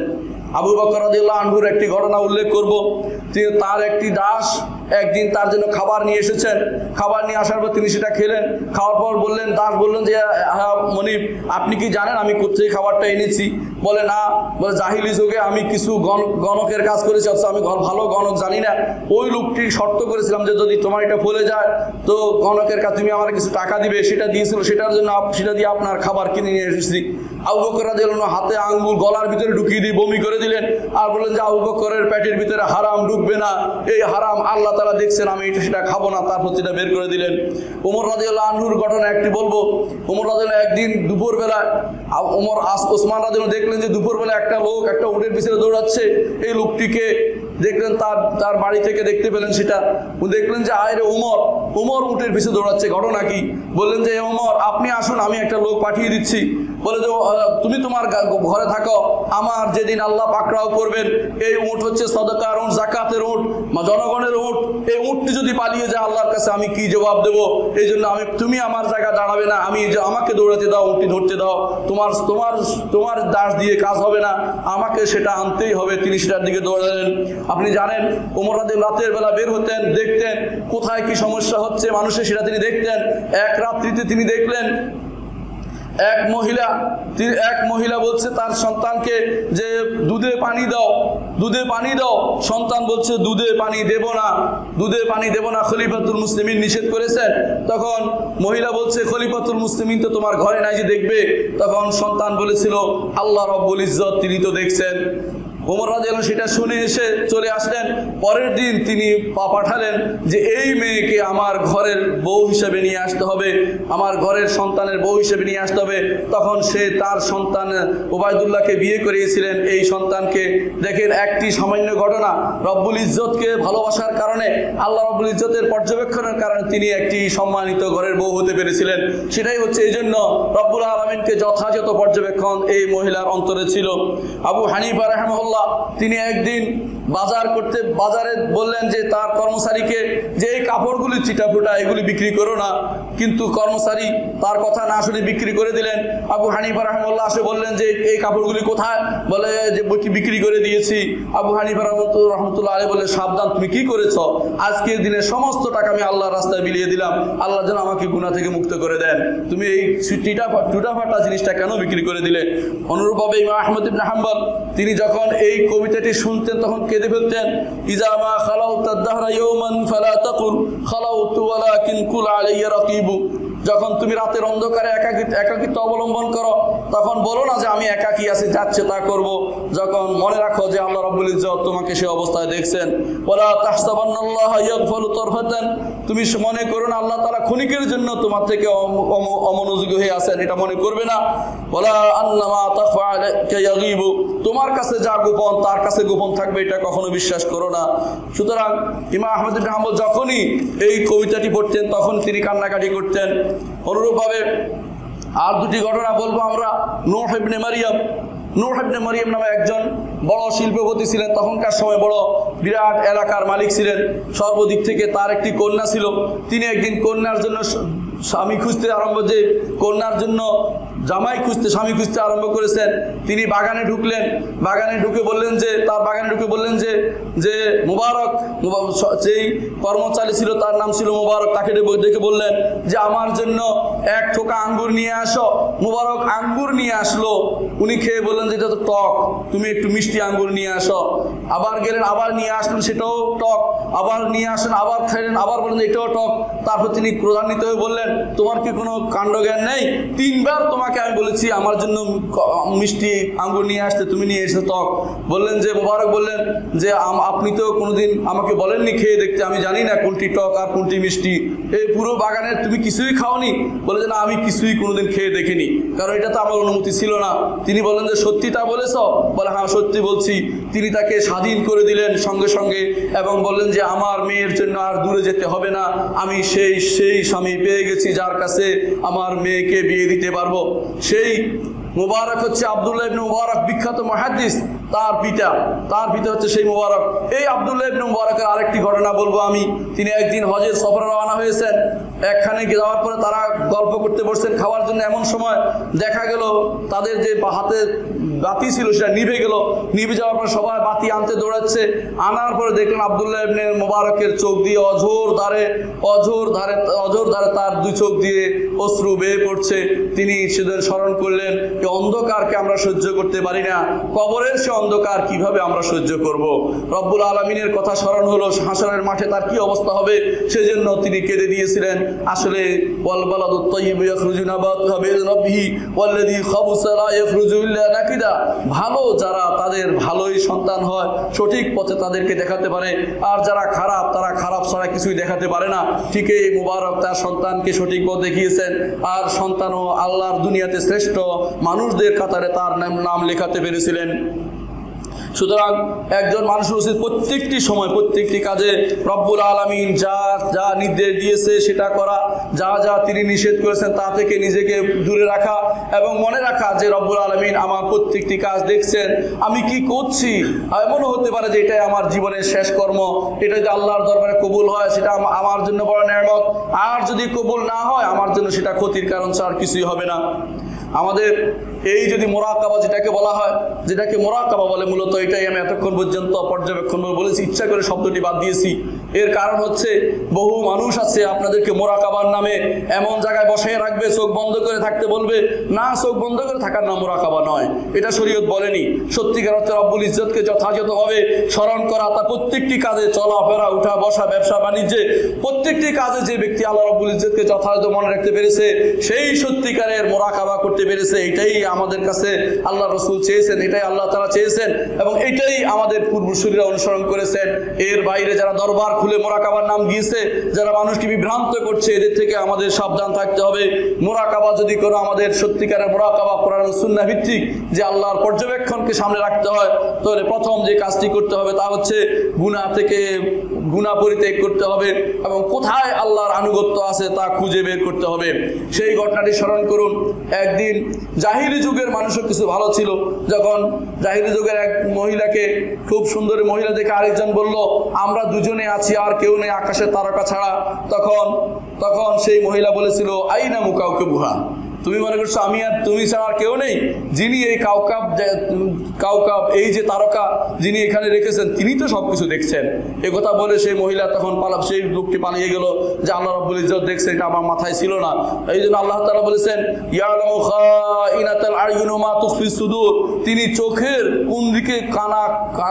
আবু বকর রাদিয়াল্লাহু আনহুর একটি ঘটনা উল্লেখ করব। তিনি তার একটি দাস একদিন তার জন্য খাবার নিয়ে এসেছেন। খাবার নিয়ে আসার পর তিনি সেটা খেলেন। খাওয়ার পর বললেন, দাস বললেন যে হ্যাঁ মনিব, আপনি কি জানেন আমি কোথায় খাবারটা এনেছি? বলে না। বলে জাহিলি যুগে আমি কিছু গণ গণকের কাজ করেছি, অথচ আমি ভালো গণক জানি না। ওই লোকটি শর্ত করেছিলাম যে যদি তোমার এটা ফলে যায় তো গণকের কাছে তুমি আমার কিছু টাকা দিবে, সেটা দিয়েছিল, সেটার জন্য সেটা দিয়ে আপনার খাবার কিনে নিয়ে এসেছি। আবু বকর রাদিয়াল্লাহু আনহু হাতে আঙ্গুল গলার ভিতরে ঢুকিয়ে দিয়ে বমি করে দিলেন আর বললেন যে আবু বকরের পেটের ভিতরে হারাম ঢুকবে না, এই হারাম আল্লাহ তাআলা দেখছেন, আমি এটা সেটা খাবো না। তারপর সেটা বের করে দিলেন। ওমর রাদিয়াল্লাহু আনহুর ঘটনা একটি বলবো। ওমর রাদিয়াল্লাহু একদিন দুপুরবেলা ওমর ওসমান রাদিয়াল্লাহু দেখলেন যে দুপুরবেলা একটা লোক একটা উটের পিছনে দৌড়াচ্ছে। এই লোকটিকে দেখলেন, তার তার বাড়ি থেকে দেখতে পেলেন সেটা। দেখলেন যে আয় রে ওমর, ওমর উটের পিছনে দৌড়াচ্ছে, ঘটনা কি? বললেন যে ওমর আপনি আসুন, আমি একটা লোক পাঠিয়ে দিচ্ছি। বলে যে তুমি তোমার ঘরে থাকো, আমার যেদিন আল্লাহ পাকড়াও করবেন, এই উট হচ্ছে সদকার উট, জাকাতের উট, জনগণের উট, এই উটটি যদি পালিয়ে যায় আল্লাহর কাছে আমি কি জবাব দেবো? এই জন্য আমি তুমি আমার জায়গা দাঁড়াবে না, আমি আমাকে দৌড়াতে দাও, উটটি ধরতে দাও, তোমার তোমার তোমার দাস দিয়ে কাজ হবে না, আমাকে সেটা আনতেই হবে। তিনি সেটার দিকে দৌড়ালেন। আপনি জানেন ওমর রাদিয়াল্লাহু রাতের বেলা বের হতেন, দেখতেন কোথায় কি সমস্যা হচ্ছে মানুষের, সেটা তিনি দেখতেন। এক রাত্রিতে তিনি দেখলেন এক মহিলা এক মহিলা বলছে তার সন্তানকে যে দুধে পানি দাও, দুধে পানি দাও। সন্তান বলছে দুধে পানি দেব না, দুধে পানি দেব না, খলিফাতুল মুসলিমিন নিষেধ করেছেন। তখন মহিলা বলছে খলিফাতুল মুসলিমিন তো তোমার ঘরে নাই যে দেখবে। তখন সন্তান বলেছিল আল্লাহ রাব্বুল ইজ্জত তিনি তো দেখছেন। ওমর রাদিয়াল্লাহু সেটা শুনে এসে চলে আসলেন। পরের দিন তিনি পা পাঠালেন যে এই মেয়েকে আমার ঘরের বউ হিসেবে নিয়ে আসতে হবে, আমার ঘরের সন্তানের বউ হিসেবে নিয়ে আসতে হবে। তখন সে তার সন্তান ওবায়দুল্লাহকে বিয়ে করিয়েছিলেন। এই সন্তানকে দেখেন একটি সামান্য ঘটনা, রব্বুল ইজ্জতকে ভালোবাসার কারণে, আল্লাহ রব্বুল ইজ্জতের পর্যবেক্ষণের কারণে তিনি একটি সম্মানিত ঘরের বউ হতে পেরেছিলেন। সেটাই হচ্ছে এই জন্য রব্বুল আলামিনকে যথাযথ পর্যবেক্ষণ এই মহিলার অন্তরে ছিল। আবু হানিফা রাহিমাহুল্লাহ তিনি একদিন বাজার করতে বাজারে বললেন যে তার কর্মচারীকে যে এই কাপড়গুলি চিটাফুটা এগুলি বিক্রি করো না, কিন্তু কর্মচারী তার কথা না শুনে বিক্রি করে দিলেন। আবু হানিফা রাহিমাহুল্লাহ এসে বললেন যে এই কাপড়গুলি কোথায়? বলে যে বিক্রি করে দিয়েছি। আবু হানিফা রহমতুল্লাহ আলাইহি বলে সাবধান, তুমি কি করেছো? আজকের দিনে সমস্ত টাকা আমি আল্লাহর রাস্তায় বিলিয়ে দিলাম, আল্লাহ যেন আমাকে গুনাহ থেকে মুক্ত করে দেন, তুমি এই টুটাফাটা জিনিসটা কেন বিক্রি করে দিলে? অনুরূপভাবে ইমাম আহমদ ইবনে হাম্বল তিনি যখন এই কবিতাটি শুনতেন তখন কেঁদে ফেলতেন। ইজা মা খালাউতা দাহরা ইয়াওমান ফালা তাকুল খালাউতু ওয়ালাকিন কুল আলাইয়া রাকিবু। যখন তুমি রাতের অন্ধকারে একাকী একাকিত্ব অবলম্বন করো তখন বলো না যে আমি একাকী আছি, যাচ্ছে তা করব। যখন মনে রাখো যে আল্লাহ রাব্বুল ইজ্জত তোমাকে সেই অবস্থায় দেখছেন। ওয়ালা তাহসাবান্নাল্লাহা ইয়াগফালু তারফাতান, তুমি মনে করো না আল্লাহ তাআলা ক্ষণিকের জন্য তোমার থেকে অমনোযোগী হয়ে আছেন, এটা মনে করবে না। ওয়ালা আন্নামা তাফআলাকা ইয়াগিবু, তোমার কাছে যা গোপন তার কাছে গোপন থাকবে, এটা কখনো বিশ্বাস করো না। সুতরাং ইমাম আহমদ ইবনে হাম্বল যখনই এই কবিতাটি পড়তেন তখন তিনি কান্নাকাটি করতেন। অনুরূপভাবে আর দুটি ঘটনা বলবো আমরা। নূহ ইবনে মারিয়াম, নূহ ইবনে মারিয়াম নামে একজন বড় শিল্পপতি ছিলেন, তখনকার সময় বড় বিরাট এলাকার মালিক ছিলেন, সর্বদিক থেকে তার একটি কন্যা ছিল। তিনি একদিন কন্যার জন্য স্বামী খুঁজতে আরম্ভ যে কন্যার জন্য জামাই খুঁজতে স্বামী খুঁজতে আরম্ভ করেছেন। তিনি বাগানে ঢুকলেন, বাগানে ঢুকে বললেন যে তার বাগানে ঢুকে বললেন যে যে মুবারক, যেই কর্মচারী ছিল তার নাম ছিল মুবারক, তাকে দেখে বললেন যে আমার জন্য এক ঠোকা আঙ্গুর নিয়ে আসো। মুবারক আঙ্গুর নিয়ে আসলো, উনি খেয়ে বললেন যে এটা তো টক, তুমি একটু মিষ্টি আঙ্গুর নিয়ে আসো। আবার গেলেন, আবার নিয়ে আসলেন, সেটাও টক। আবার নিয়ে আসেন, আবার খাইলেন, আবার বললেন এটাও টক। তারপর তিনি ক্রোধান্বিত হয়ে বললেন তোমার কি কোনো কাণ্ডজ্ঞান নেই? তিনবার তোমাকে আমি বলেছি আমার জন্য মিষ্টি আঙ্গুর নিয়ে আসতে, তুমি নিয়ে এসে টক। বললেন যে মুবারক বললেন যে আপনি তো কোনোদিন আমাকে বলেননি খেয়ে দেখতে, আমি জানি না কোনটি টক আর কোনটি মিষ্টি। এই পুরো বাগানের তুমি কিছুই খাওনি? বলে যে না, আমি কিছুই কোনোদিন খেয়ে দেখিনি, কারণ এটা তো আমার অনুমতি ছিল না। তিনি বললেন যে সত্যি তা বলেছ? বলে হ্যাঁ সত্যি বলছি। তিনি তাকে স্বাধীন করে দিলেন সঙ্গে সঙ্গে এবং বললেন যে আমার মেয়ের জন্য আর দূরে যেতে হবে না, আমি সেই সেই স্বামী পেয়ে গেছি যার কাছে আমার মেয়েকে বিয়ে দিতে পারবো। সেই মুবারক হচ্ছে আব্দুল্লাহ ইবনে মুবারক, বিখ্যাত মুহাদ্দিস, তার পিতা তার পিতা হচ্ছে সেই মুবারক। এই আব্দুল্লাহ ইবনে মুবারকের আরেকটি ঘটনা বলবো আমি। তিনি একদিন হজের সফরে রওনা হয়েছেন। একখানে যাওয়ার পরে তারা গল্প করতে বসছেন খাওয়ার জন্য। এমন সময় দেখা গেল তাদের যে হাতে বাতি ছিল সেটা নিভে গেল। নিভে যাওয়ার পর সবাই বাতি আনতে দৌড়াচ্ছে। আনার পরে দেখলেন আব্দুল্লাহ ইবনে মুবারকের চোখ দিয়ে অঝোর ধারে অঝোর ধারে অঝোর ধারে তার দুই চোখ দিয়ে অশ্রু বেয়ে পড়ছে। তিনি সেদের স্মরণ করলেন, এই অন্ধকারকে আমরা সহ্য করতে পারি না, কবরের সে অন্ধকার কিভাবে আমরা সহ্য করব। রব্বুল আলামিনের কথা স্মরণ হলো, হাসরের মাঠে তার কি অবস্থা হবে, সেজন্য তিনি কেঁদে দিয়েছিলেন। আসলে ওয়াল বালাদুত তাইয়্যিবু ইয়াখরুজু নাবাতুহু বিইذن রাব্বিহি ওয়াল্লাযী খাবুসা লা ইয়াখরুজু ইল্লা নাকিদা। ভালো যারা, তাদের ভালোই সন্তান হয়, সঠিক পথে তাদেরকে দেখাতে পারে। আর যারা খারাপ, তারা খারাপ ছাড়া কিছুই দেখাতে পারে না। ঠিক এই মুবারক তার সন্তানকে সঠিক পথ দেখিয়েছেন। আর সন্তানও আল্লাহর দুনিয়াতে শ্রেষ্ঠ মানুষদের কাতারে তার নাম লেখাতে পেরেছিলেন। সুতরাং একজন মানুষের উচিত প্রত্যেকটি সময় প্রত্যেকটি কাজে রব্বুল আলামিন যা যা নির্দেশ দিয়েছে সেটা করা, যা যা তিনি নিষেধ করেছেন তা থেকে নিজেকে দূরে রাখা, এবং মনে রাখা যে রব্বুল আলামিন আমার প্রত্যেকটি কাজ দেখছেন, আমি কি করছি। এমনও হতে পারে যে এটাই আমার জীবনের শেষ কর্ম, এটা যদি আল্লাহর দরবারে কবুল হয় সেটা আমার জন্য বড় নেয়ামত, আর যদি কবুল না হয় আমার জন্য সেটা ক্ষতির কারণ ছাড়া কিছুই হবে না। আমাদের এই যদি মোরাকাবা যেটাকে বলা হয়, যেটাকে মোরাকাবা বলে, মূলত এটাই আমি এতক্ষণ পর্যন্ত পর্যবেক্ষণ বলেছি, ইচ্ছা করে শব্দটি বাদ দিয়েছি। এর কারণ হচ্ছে বহু মানুষ আছে আপনাদেরকে মোরাকাবার নামে এমন জায়গায় বসিয়ে রাখবে, চোখ বন্ধ করে থাকতে বলবে। না, চোখ বন্ধ করে থাকার নাম মোরাকাবা নয়, এটা শরীয়ত বলেনি। সত্যিকার অর্থে রব্বুল ইজ্জতকে যথাযথভাবে স্মরণ করা, তার প্রত্যেকটি কাজে, চলাফেরা, উঠা বসা, ব্যবসা বাণিজ্যে, প্রত্যেকটি কাজে যে ব্যক্তি আল্লাহ রব্বুল ইজ্জতকে যথাযথ মনে রাখতে পেরেছে, সেই সত্যিকারের মোরাকাবা করতে পেরেছে। এটাই আমাদের কাছে আল্লাহ রসুল চেয়েছেন, এটাই আল্লাহ তাআলা চেয়েছেন, এবং এটাই আমাদের পূর্বসূরীরা অনুসরণ করেছেন। এর বাইরে যারা দরবার খুলে মোরাকাবার নাম দিয়েছে, যারা মানুষকে বিভ্রান্ত করছে, এদের থেকে আমাদের সাবধান থাকতে হবে। মোরাকাবা যদি কোনো আমাদের সত্যিকারের মোরাকাবা কোরআন ও সুন্নাহ ভিত্তিক, যে আল্লাহর পর্যবেক্ষণকে সামনে রাখতে হয়, তাহলে প্রথম যে কাজটি করতে হবে তা হচ্ছে গুনাহ থেকে গুনাহ পরিত্যাগ করতে হবে, এবং কোথায় আল্লাহর আনুগত্য আছে তা খুঁজে বের করতে হবে। সেই ঘটনাটি স্মরণ করুন। একদিন জাহিলি যুগের মানুষও কিছু ভালো ছিল। যখন জাহিলি যুগের এক মহিলাকে, খুব সুন্দরী মহিলা দেখে আরেকজন বলল, আমরা দুজনে আছি, আর কেউ নেই আকাশের তারকা ছাড়া। তখন তখন সেই মহিলা বলেছিল, আইনা মুকাউকিবুহা, তুমি মনে করছো আমি আর তুমি ছাড়া আর কেউ নেই? যিনি এই কাউকাব কাউকাব এই যে তারকা যিনি এখানে রেখেছেন, তিনি তো সবকিছু দেখছেন। এ কথা বলে সেই মহিলা তখন পালাপ সেই লোকটি পালিয়ে গেল, যে আল্লাহ রাব্বুল ইজ্জত দেখছেন, এটা আমার মাথায় ছিল না। এই জন্য আল্লাহ তাআলা বলেছেন, ইয়ালামু খাইনাতাল আয়ুন মা তুখফিস সুদূর, তিনি চোখের কোন দিকে কানা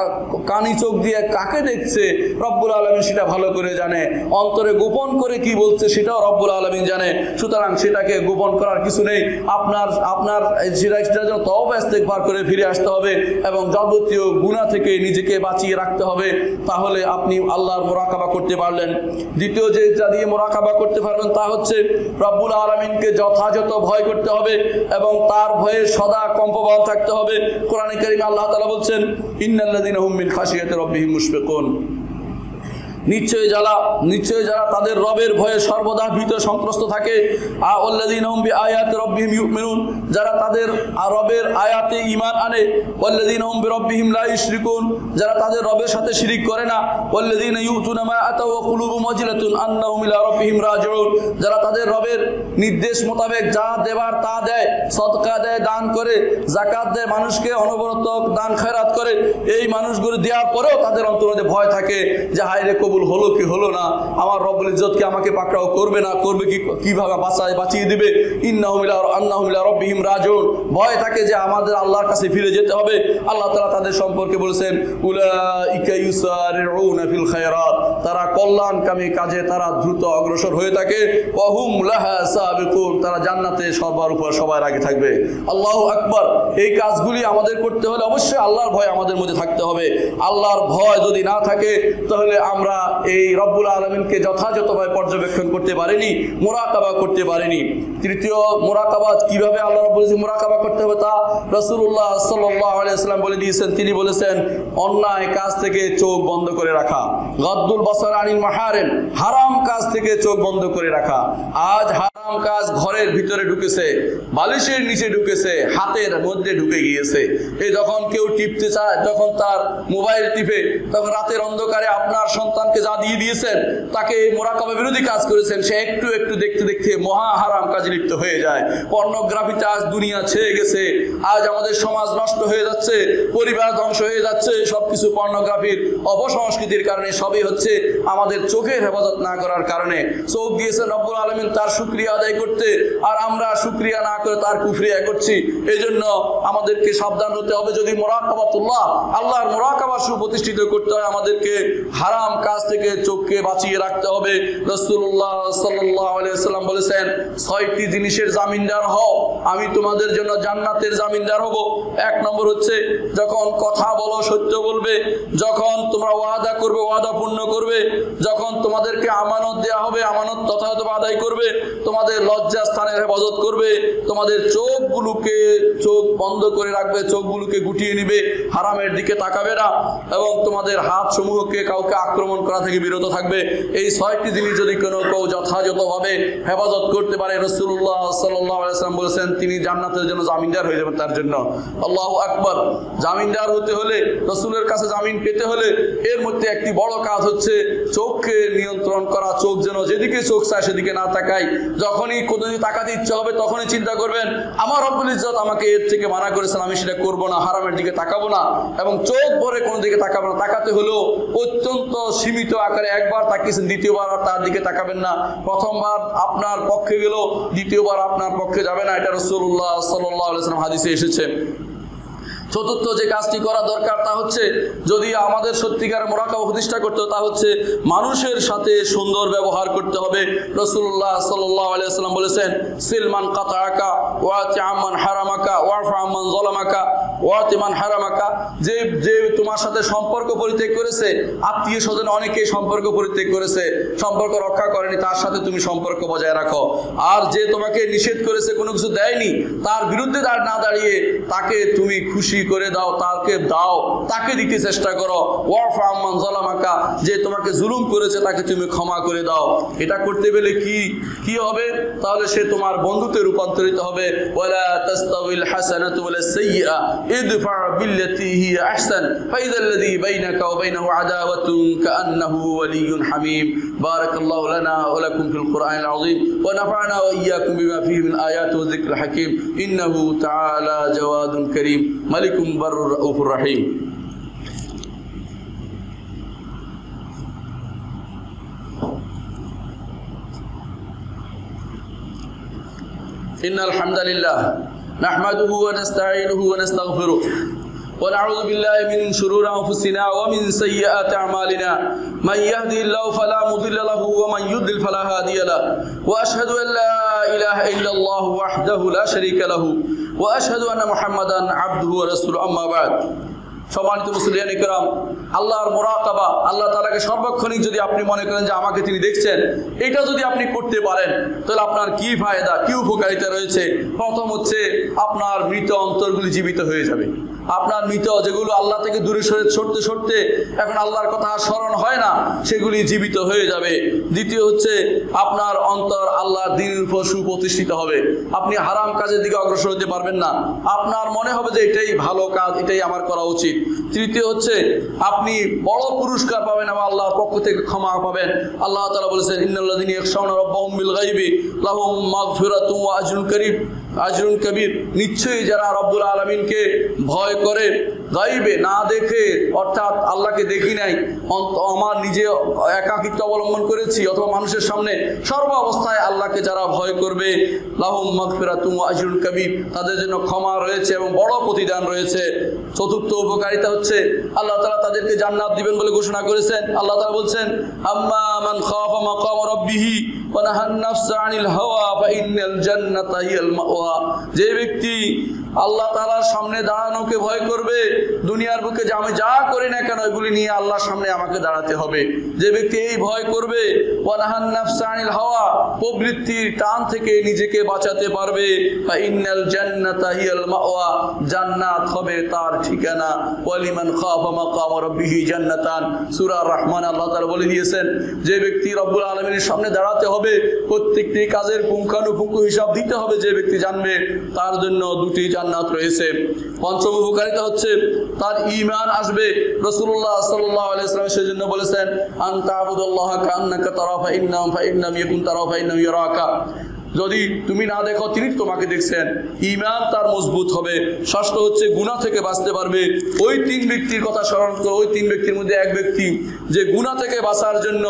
কানি চোখ দিয়ে কাকে দেখছে রব্বুল আলামিন সেটা ভালো করে জানে। অন্তরে গোপন করে কি বলছে সেটাও রব্বুল আলামিন জানে। সুতরাং সেটাকে গোপন করার কিছু নেই। আপনার আপনার সেটার জন্য তওবা ইস্তেগফার করে ফিরে আসতে হবে, এবং যাবতীয় গুনাহ থেকে নিজেকে বাঁচিয়ে রাখতে হবে। তাহলে আপনি আল্লাহর মোরাকাবা করতে পারলেন। দ্বিতীয় যে যা দিয়ে মোরাকাবা করতে পারবেন তা হচ্ছে রব্বুল আলামিনকে যথাযথ ভয় করতে হবে, এবং তার ভয়ে সদা কম্পমান থাকতে হবে। কোরআনে কারীমে আল্লাহ তাআলা বলছেন, ইন্নাল্লাযীনা হুম মিন খাশিয়াতি রাব্বিহিম মুশফিকুন, নিশ্চয় যারা নিশ্চয় যারা তাদের রবের ভয়ে সর্বদা ভীত সন্ত্রস্ত থাকে। আল্লাযীনা হুম বিআয়াতি রাব্বিহিম ইউমিনুন, যারা তাদের রবের আয়াতে ঈমান আনে। ওয়াল্লাযীনা হুম বিরাব্বিহিম লা ইউশরিকুন, যারা তাদের রবের সাথে শিরিক করে না। ওয়াল্লাযীনা ইউতুনা মা আতাউ ওয়া কুলুবুহুম ওয়াজিলাতুন আন্নাহুম ইলা রাব্বিহিম রাজিউন, যারা তাদের রবের নির্দেশ মোতাবেক যা দেবার তা দেয়, সদকা দেয়, দান করে, যাকাত দেয়, মানুষকে অনবরত দান খয়রাত করে। এই মানুষগুলো দেওয়ার পরেও তাদের অন্তরে ভয় থাকে যে হায় রে, কবুল হলো কি হলো না, আমার রব্বুল ইজ্জত কি আমাকে পাকড়াও করবে না করবে, কি কিভাবে বাঁচায় বাঁচিয়ে দিবে। ইন্নাহুম ইলা আন্নাহুম ইলা রাব্বিহিম রাজিউন, ভয় থাকে যে আমাদের আল্লাহর কাছে ফিরে যেতে হবে। আল্লাহ তাআলা তাদের সম্পর্কে বলেছেন, উলাইকা ইউসারিউনা ফিল খায়রাত, তারা কল্যাণকামী কাজে তারা দ্রুত অগ্রসর হয়ে থাকে। ওয়া হুম লাহা সাবিকুন, তারা জান্নাতে সবার উপর সবার আগে থাকবে। আল্লাহু আকবার। এই কাজগুলি আমাদের করতে হলে অবশ্যই আল্লাহর ভয় আমাদের মধ্যে থাকতে হবে। আল্লাহর ভয় যদি না থাকে তাহলে আমরা এই রব্বুল আলামিনকে যথাযথভাবে পর্যবেক্ষণ করতে পারিনি, মুরাকাবা করতে পারিনি। তৃতীয়, মুরাকাবা কিভাবে আল্লাহ রাব্বুল আলামিন মুরাকাবা করতে হবে তা রাসূলুল্লাহ সাল্লাল্লাহু আলাইহি ওয়াসাল্লাম বলে দিয়েছেন। তিনি বলেছেন অন্যায় কাজ থেকে চোখ বন্ধ করে রাখা, গাদ্দুল বাসার আনিল মাহারিম, হারাম কাজ থেকে চোখ বন্ধ করে রাখা। আজ হারাম কাজ ঘরের ভিতরে ঢুকেছে, বালিশের নিচে ঢুকেছে, হাতের মধ্যে ঢুকে গিয়েছে। এই যখন কেউ টিপতে চায়, যখন তার মোবাইল টিপে, তখন রাতের অন্ধকারে আপনার সন্তানকে যা দিয়ে দিয়েছেন, তাকে মুরাকাবা বিরোধী কাজ করেছেন, সে একটু একটু দেখতে দেখতে মহা হারাম কাজে লিপ্ত হয়ে যায়। পর্নোগ্রাফিতে আজ দুনিয়া ছেয়ে গেছে, আজ আমাদের সমাজ নষ্ট হয়ে যাচ্ছে, পরিবার ধ্বংস হয়ে যাচ্ছে, সবকিছু পর্নোগ্রাফির অপসংস্কৃতির কারণে। সবই হচ্ছে আমাদের চোখের হেফাজত না করার কারণে। চোখ দিয়েছেন রব্বুল আলামিন তার শুকরিয়া আদায় করতে, আর আমরা শুকরিয়া না করে তার কুফরিয়া করছি। এই জন্য আমাদেরকে সাবধান হতে হবে। যদি মুরাকাবাতুল্লাহ, আল্লাহর মুরাকাবা সুপ্রতিষ্ঠিত করতে হয়, আমাদেরকে হারাম কাজ থেকে চোখকে বাঁচিয়ে রাখতে হবে। রাসূলুল্লাহ সাল্লাল্লাহু আলাইহি ওয়াসাল্লাম বলেছেন ছয়টি জিনিসের জামিনদার হও, আমি তোমাদের জন্য জান্নাতের জামিনদার হব। এক নম্বর হচ্ছে যখন কথা বলো সত্য বলবে, যখন তোমরা ওয়াদা করবে ওয়াদা পূর্ণ করবে, যখন তোমাদেরকে আমানত দেওয়া হবে আমানত যথাযথভাবে আদায় করবে, তোমাদের লজ্জা স্থানের হেফাজত করবে, তোমাদের চোখগুলোকে চোখ বন্ধ করে রাখবে, চোখগুলোকে গুটিয়ে নিবে, হারামের দিকে তাকাবে না, এবং তোমাদের হাত সমূহকে কাউকে আক্রমণ করা থেকে বিরত থাকবে। এই ছয়টি জিনিস যদি কোনো কেউ যথাযথভাবে হেফাজত করতে পারে, রাসূলুল্লাহ সাল্লাল্লাহু আলাইহি ওয়াসাল্লাম বলেছেন তিনি জান্নাতের জন্য জামিনদার হয়ে যাবেন তার জন্য। আল্লাহু আকবার। জামিনদার হতে হলে, রাসূলের কাছে জামিন পেতে হলে, এর মধ্যে একটি বড় কাজ হচ্ছে চোখকে নিয়ন্ত্রণ করা। চোখ যেন যেদিকে চোখ চায় সেদিকে না তাকায়। যখনই কোনো তাকাতে ইচ্ছা হবে তখনই চিন্তা করবেন আমার রব্বুল ইজ্জত আমাকে এর থেকে মানা করেছেন, আমি সেটা করবো না, হারামের দিকে তাকাবো না, এবং চোখ ভরে কোনো দিকে তাকাবো না। তাকাতে হলেও অত্যন্ত সীমিত আকারে, একবার তাকিয়েছেন দ্বিতীয়বার আর তার দিকে তাকাবেন না। প্রথমবার আপনার পক্ষে গেল, দ্বিতীয়বার আপনার পক্ষে যাবে না। এটা রাসূলুল্লাহ সাল্লাল্লাহু আলাইহি ওয়াসাল্লাম হাদিসে এসেছে। চতুর্থ যে কাজটি করা দরকার তা হচ্ছে, যদি আমাদের সত্যিকার মুরাকাবা প্রতিষ্ঠা করতে তা হচ্ছে মানুষের সাথে সুন্দর ব্যবহার করতে হবে। রাসূলুল্লাহ সাল্লাল্লাহু আলাইহি ওয়াসাল্লাম বলেছেন সিলমান কাতাআকা ওয়াতি আম্মান হারামাকা ওয়ারফা আম্মান যালামাকা ওয়াতি মান হারামাকা, যে যে তোমার সাথে সম্পর্ক পরিত্যাগ করেছে, আত্মীয় স্বজন অনেকেই সম্পর্ক পরিত্যাগ করেছে, সম্পর্ক রক্ষা করেনি, তার সাথে তুমি সম্পর্ক বজায় রাখো। আর যে তোমাকে নিষেধ করেছে, কোনো কিছু দেয়নি, তার বিরুদ্ধে দাঁড় না দাঁড়িয়ে তাকে তুমি খুশি করে দাও, তাকে দাও, তাকে দিতে চেষ্টা করো। ওয়ারফা আম্মান যালামাকা, যে তোমাকে জুলুম করেছে তাকে তুমি ক্ষমা করে দাও। এটা করতে গেলে কি কি হবে? তাহলে সে তোমার বন্ধুতে রূপান্তরিত হবে। ওয়ালা তাস্তাউিল হাসানাতু ওয়ালাস সাইয়্যা ইদফা বিল্লাতী হিয়া আহসান ফাইযাল্লাযী বাইনাকা ওয়া বাইনাহু আদাওয়াতুন কাআন্নাহু ওয়ালিয়্যুন হামীম। বারাকাল্লাহু লানা ওয়া লাকুম ফিল কুরআনিল আযীম ওয়া নাফা'না ওয়া ইয়্যাকুম বিমা ফীহি মিন আয়াতি ওয়া যিকরিল হাকীম। ইন্নাহু তাআলা জাওয়াদুন কারীম মালিকুম বারুর রাউফুর রহিম। ইন্নাল হামদালিল্লাহ নাহমাদুহু ওয়া নাস্তাঈনুহু ওয়া নাস্তাগফিরুহ ওয়া নাউযু বিল্লাহি মিন শুরুরি আনফুসিনা ওয়া মিন সাইয়্যাতি আমালিনা মান ইয়াহদিহিল্লাহু ফালা মুদিল্লা লাহু ওয়া মান ইউদ্লিল ফালা হাদিয়া লাহু ওয়া আশহাদু আন লা ইলাহা ইল্লাল্লাহু ওয়াহদাহু লা শারীকা লাহু ওয়া আশহাদু আন্না মুহাম্মাদান আবদুহু ওয়া রাসূলুহু। আম্মা বা'দ। সম্মানিত মুসলিয়ান ইকরাম, আল্লাহর মুরাকাবা, আল্লাহ তাআলাকে সর্বক্ষণিক যদি আপনি মনে করেন যে আমাকে তিনি দেখছেন, এটা যদি আপনি করতে পারেন তাহলে আপনার কি ফায়দা, কি উপকারিতা রয়েছে? প্রথম হচ্ছে আপনার মৃত অন্তরগুলি জীবিত হয়ে যাবে। আপনার মৃত যেগুলো আল্লাহ থেকে দূরে সরে সরতে সরতে এখন আল্লাহর কথা স্মরণ হয় না, সেগুলি জীবিত হয়ে যাবে। দ্বিতীয় হচ্ছে আপনার অন্তর আল্লাহর দ্বীনের উপর সুপ্রতিষ্ঠিত হবে। আপনি হারাম কাজের দিকে অগ্রসর হতে পারবেন না, আপনার মনে হবে যে এটাই ভালো কাজ, এটাই আমার করা উচিত। তৃতীয় হচ্ছে আপনি বড় পুরস্কার পাবেন এবং আল্লাহর পক্ষ থেকে ক্ষমা পাবেন। আল্লাহ তাআলা বলেছেন ইন্নাল্লাযীনা ইয়াখশাউনা রাব্বাহুম বিল গায়বি লাহুম মাগফিরাতুন ওয়া আজরুন কারীম আজরুন কবির। নিশ্চয়ই যারা রব্বুল আলামিনকে ভয় করে, গায়বে না দেখে, অর্থাৎ আল্লাহকে দেখি নাই, আমার নিজে একাকিত্ব অবলম্বন করেছি অথবা মানুষের সামনে, সর্ব অবস্থায় আল্লাহকে যারা ভয় করবে, লাহুম মাগফিরাতুন ওয়া আজরুন কবির, তাদের জন্য ক্ষমা রয়েছে এবং বড় প্রতিদান রয়েছে। চতুর্থ উপকারিতা হচ্ছে আল্লাহ তাআলা তাদেরকে জান্নাত দিবেন বলে ঘোষণা করেছেন। আল্লাহ তাআলা বলছেন আম্মা মান খাফা মাকাম রাব্বিহি ওয়া নাহান নাফসা আনিল হাওয়া ফাইন্নাল জান্নাতা হিয়াল মাওয়া। যে ব্যক্তি আল্লাহ তাআলার সামনে দাঁড়ানোকে ভয় করবে দুনিয়ার বুকে যে আমি যা করি না কেন এগুলি নিয়ে আল্লাহর সামনে আমাকে দাঁড়াতে হবে। যে ব্যক্তি এই ভয় করবে, ওয়ানাহান নাফসা আনিল হাওয়া, প্রবৃত্তির টান থেকে নিজেকে বাঁচাতে পারবে, ফাইন্নাল জান্নাতা হিয়াল মাওয়া, জান্নাত হবে তার ঠিকানা। ওয়ালিমান খাফা মাকাম রাব্বিহি জান্নাতান, সূরা আর-রহমান আল্লাহ তাআলা বলে দিয়েছেন যে ব্যক্তি রব্বুল আলামিনের সামনে দাঁড়াতে হবে, প্রত্যেকটি কাজের পুঙ্খানুপুঙ্খ হিসাব দিতে হবে, যে ব্যক্তি জানবে তার জন্য দুটি জান্নাত রয়েছে। পঞ্চম উপকারিতা হচ্ছে তার ঈমান আসবে। রাসূলুল্লাহ সাল্লাল্লাহু আলাইহি ওয়াসাল্লাম সেজন্য বলেছেন আনতা আবুদুল্লাহ কান্নাকা তারা ফাইন্নাম ফাইন্নাম ইয়াকুন তারা ফাইন্নাম ইয়ারাকা, যদি তুমি না দেখো তিনি তোমাকে দেখছেন। ঈমান তার মজবুত হবে। ষষ্ঠ হচ্ছে গুনাহ থেকে বাঁচতে পারবে। ওই তিন ব্যক্তির কথা স্মরণ করো, ওই তিন ব্যক্তির মধ্যে এক ব্যক্তি যে গুনাহ থেকে বাঁচার জন্য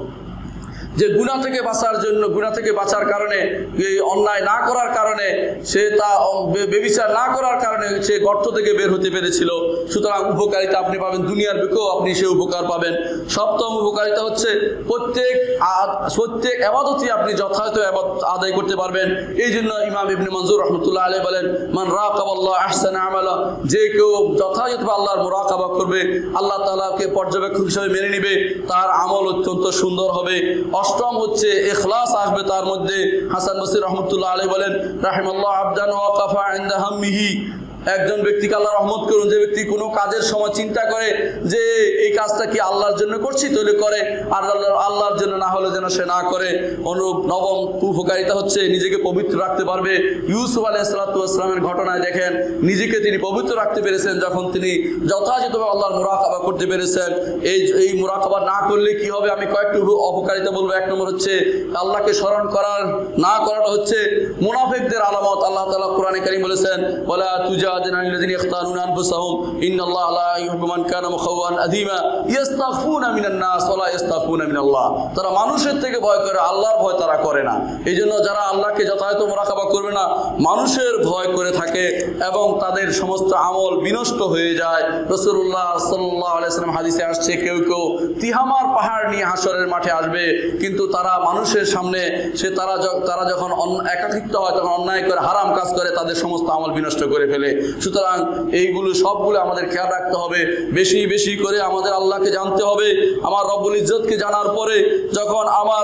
যে গুনাহ থেকে বাঁচার জন্য গুনাহ থেকে বাঁচার কারণে, এই অন্যায় না করার কারণে, সে তা ব্যভিচার না করার কারণে সে গর্ত থেকে বের হতে পেরেছিল। সুতরাং উপকারিতা আপনি পাবেন, দুনিয়ার বুকেও আপনি সে উপকার পাবেন। সপ্তম উপকারিতা হচ্ছে প্রত্যেক প্রত্যেক ইবাদতই আপনি যথাযথ ইবাদত আদায় করতে পারবেন। এই জন্য ইমাম ইবনে মনজুর রাহমাতুল্লাহ আলাইহি বলেন মান রাকাবাল্লাহ আহসানা আমালা, যে কেউ যথাযথভাবে আল্লাহর মুরাকাবা করবে, আল্লাহ তাআলাকে পর্যবেক্ষক হিসেবে মেনে নিবে, তার আমল অত্যন্ত সুন্দর হবে। অষ্টম হচ্ছে ইখলাস আসবে তার মধ্যে। হাসান বসরি রহমতুল্লাহ আলাইহি বলেন রাহিমাল্লাহু আবদান ওয়াকাফা ইনদা হাম্মিহি, একজন ব্যক্তিকে আল্লাহ রহমত করুন যে ব্যক্তি কোনো কাজের সময় চিন্তা করে যে এই কাজটা কি আল্লাহর জন্য করছি তাহলে করে, আর আল্লাহর জন্য না হলে যেন সে না করে। অনুরূপ নবম উপকারিতা হচ্ছে নিজেকে পবিত্র রাখতে পারবে। ইউসুফ আলাইহিস সালাতু ওয়াস সালামের ঘটনায় দেখেন নিজেকে তিনি পবিত্র রাখতে পেরেছেন যখন তিনি যথাযথভাবে আল্লাহর মুরাকাবা করতে পেরেছেন। এই এই মুরাকাবা না করলে কি হবে, আমি কয়েকটি অপকারিতা বলবো। এক নম্বর হচ্ছে আল্লাহকে স্মরণ করার না করাটা হচ্ছে মুনাফিকদের আলামত। আল্লাহ তাআলা কোরআনে কারীম বলেছেন ওয়ালা তুজা الذين يختارون انفسهم ان الله لا يحب من كان مخوان اثيما يستخفون من الناس ولا يستخفون من الله, তারা মানুষের থেকে ভয় করে, আল্লাহর ভয় তারা করে না। এইজন্য যারা আল্লাহকে যথাযথ মুরাকাবা করবে না, মানুষের ভয় করে থাকে এবং তাদের সমস্ত আমল বিনষ্ট হয়ে যায়। রাসূলুল্লাহ সাল্লাল্লাহু আলাইহি ওয়াসাল্লাম হাদিসে আসছে কেউ কেউ তিহামার পাহাড় নিয়ে হাসরের মাঠে আসবে, কিন্তু তারা মানুষের সামনে সে তারা তারা যখন একাকিত্ব হয় তখন অন্যায় করে হারাম কাজ করে, তাদের সমস্ত আমল বিনষ্ট করে ফেলে। সুতরাং এইগুলো সবগুলো আমাদের খেয়াল রাখতে হবে। বেশি বেশি করে আমাদের আল্লাহকে জানতে হবে। আমার রব্বুল ইজ্জতকে জানার পরে যখন আমার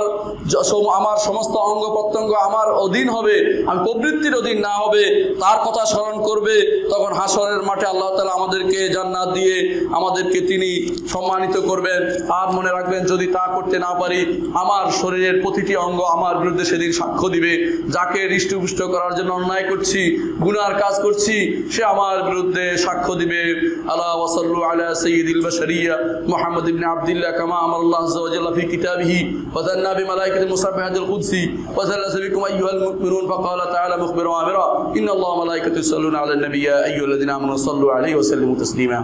আমার সমস্ত অঙ্গ প্রত্যঙ্গ আমার অধীন হবে, আমি প্রবৃত্তির অধীন না হবে, তার কথা স্মরণ করবে, তখন হাসরের মাঠে আল্লাহ তাআলা আমাদেরকে জান্নাত দিয়ে আমাদেরকে তিনি সম্মানিত করবেন। আর মনে রাখবেন যদি তা করতে না পারি, আমার শরীরের প্রতিটি অঙ্গ আমার বিরুদ্ধে সেদিন সাক্ষ্য দিবে। যাকে হৃষ্টপুষ্ট করার জন্য অন্যায় করছি, গুনার কাজ করছি, সে আমার বিরুদ্ধে সাক্ষ্য দিবে। আলা ওয়াসাল্লু আলা সাইয়্যিদিল বাশারিয়া মুহাম্মদ ইবনে আবদুল্লাহ কামা আমারাল্লাহু আযজা ওয়া জাল্লা ফি কিতাবিহি ওয়া যান্না বিমালাইকাতিল মুসাব্বিহাতিল কুদসি ওয়া যাল্লা বিকুম আইয়ুহাল মুমিনুন ফাকালা তাআলা মুখবিরান ওয়া আমিরা ইন্নাল্লাহা ওয়া মালাইকাতাহু ইউসাল্লুনা আলান নাবিয়্যি ইয়া আইয়ুহাল্লাযিনা আমানু সাল্লু আলাইহি ওয়া সাল্লিমু তাসলিমা।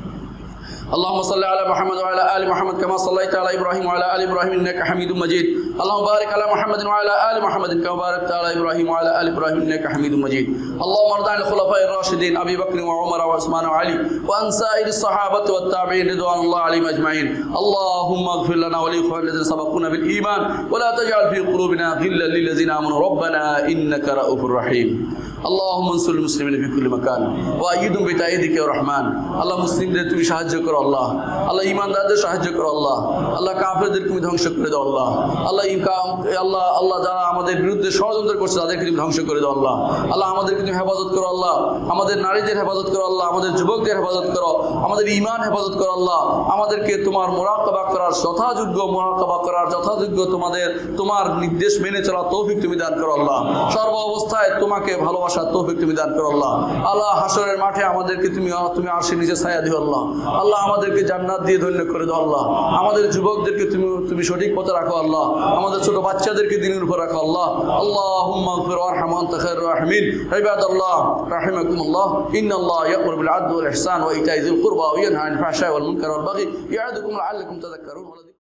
اللهم صل على محمد وعلى آل محمد كما صليت على إبراهيم وعلى آل إبراهيم إنك حميد مجيد. اللهم بارك على محمد وعلى آل محمد كما باركت على إبراهيم وعلى آل إبراهيم إنك حميد مجيد. اللهم ارض عن الخلفاء الراشدين أبي بكر وعمر وعثمان وعلي وعن سائر الصحابة والتابعين رضوان الله عليهم أجمعين. اللهم اغفر لنا ولإخواننا الذين سبقونا بالإيمان ولا تجعل في قلوبنا غلا للذين آمنوا ربنا إنك رؤوف رحيم. اللهم انصر المسلمين في كل مكان وأيدهم بتأييدك يا رحمن. الله মুসলিমদের তুমি সাহায্য করো আল্লাহ, আল্লাহ ঈমানদারদের সাহায্য করো আল্লাহ, আল্লাহ কাফেরদের তুমি ধ্বংস করে দাও আল্লাহ, আল্লাহ আল্লাহ আল্লাহ যারা আমাদের বিরুদ্ধে ষড়যন্ত্র করছে তাদেরকে তুমি ধ্বংস করে দাও আল্লাহ, আল্লাহ আমাদেরকে তুমি হেফাজত করো আল্লাহ, আমাদের নারীদের হেফাজত করো আল্লাহ, আমাদের যুবকদের হেফাজত করো, আমাদের ঈমান হেফাজত করো আল্লাহ, আমাদেরকে তোমার মুরাকাবা করার যথাযোগ্য মুরাকাবা করার যথাযোগ্য তোমাদের তোমার নির্দেশ মেনে চলার তৌফিক তুমি দান করো আল্লাহ, সর্ব অবস্থায় তোমাকে ভালোবাসার তৌফিক তুমি দান করো আল্লাহ, আল্লাহ হাসরের মাঠে আমাদেরকে তুমি তুমি আরশের নিচে ছায়া দিও আল্লাহ, আল্লাহ আমাদেরকে জান্নাত দিয়ে ধন্য করে দাও আল্লাহ, আমাদের যুবকদেরকে তুমি তুমি সঠিক পথে রাখো আল্লাহ, আমাদের ছোট বাচ্চাদেরকে দ্বীনের উপর রাখো আল্লাহ। আল্লাহুম্মা আগফির ওয়ারহাম ওয়া আনতা খায়রুর রাহিমিন। ইবাদাল্লাহ রাহিমাকুমুল্লাহ, ইন্নাল্লাহ ইয়া'মুরু বিল আদলি ওয়াল ইহসান ওয়া ইতা'i যিল কুরবা ওয়া ইয়ানহা আনিল ফাহশা'i ওয়াল মুনকারি ওয়াল বাগই ইয়া'ইদুকুম লা'আল্লাকুম তাযাক্কারুন।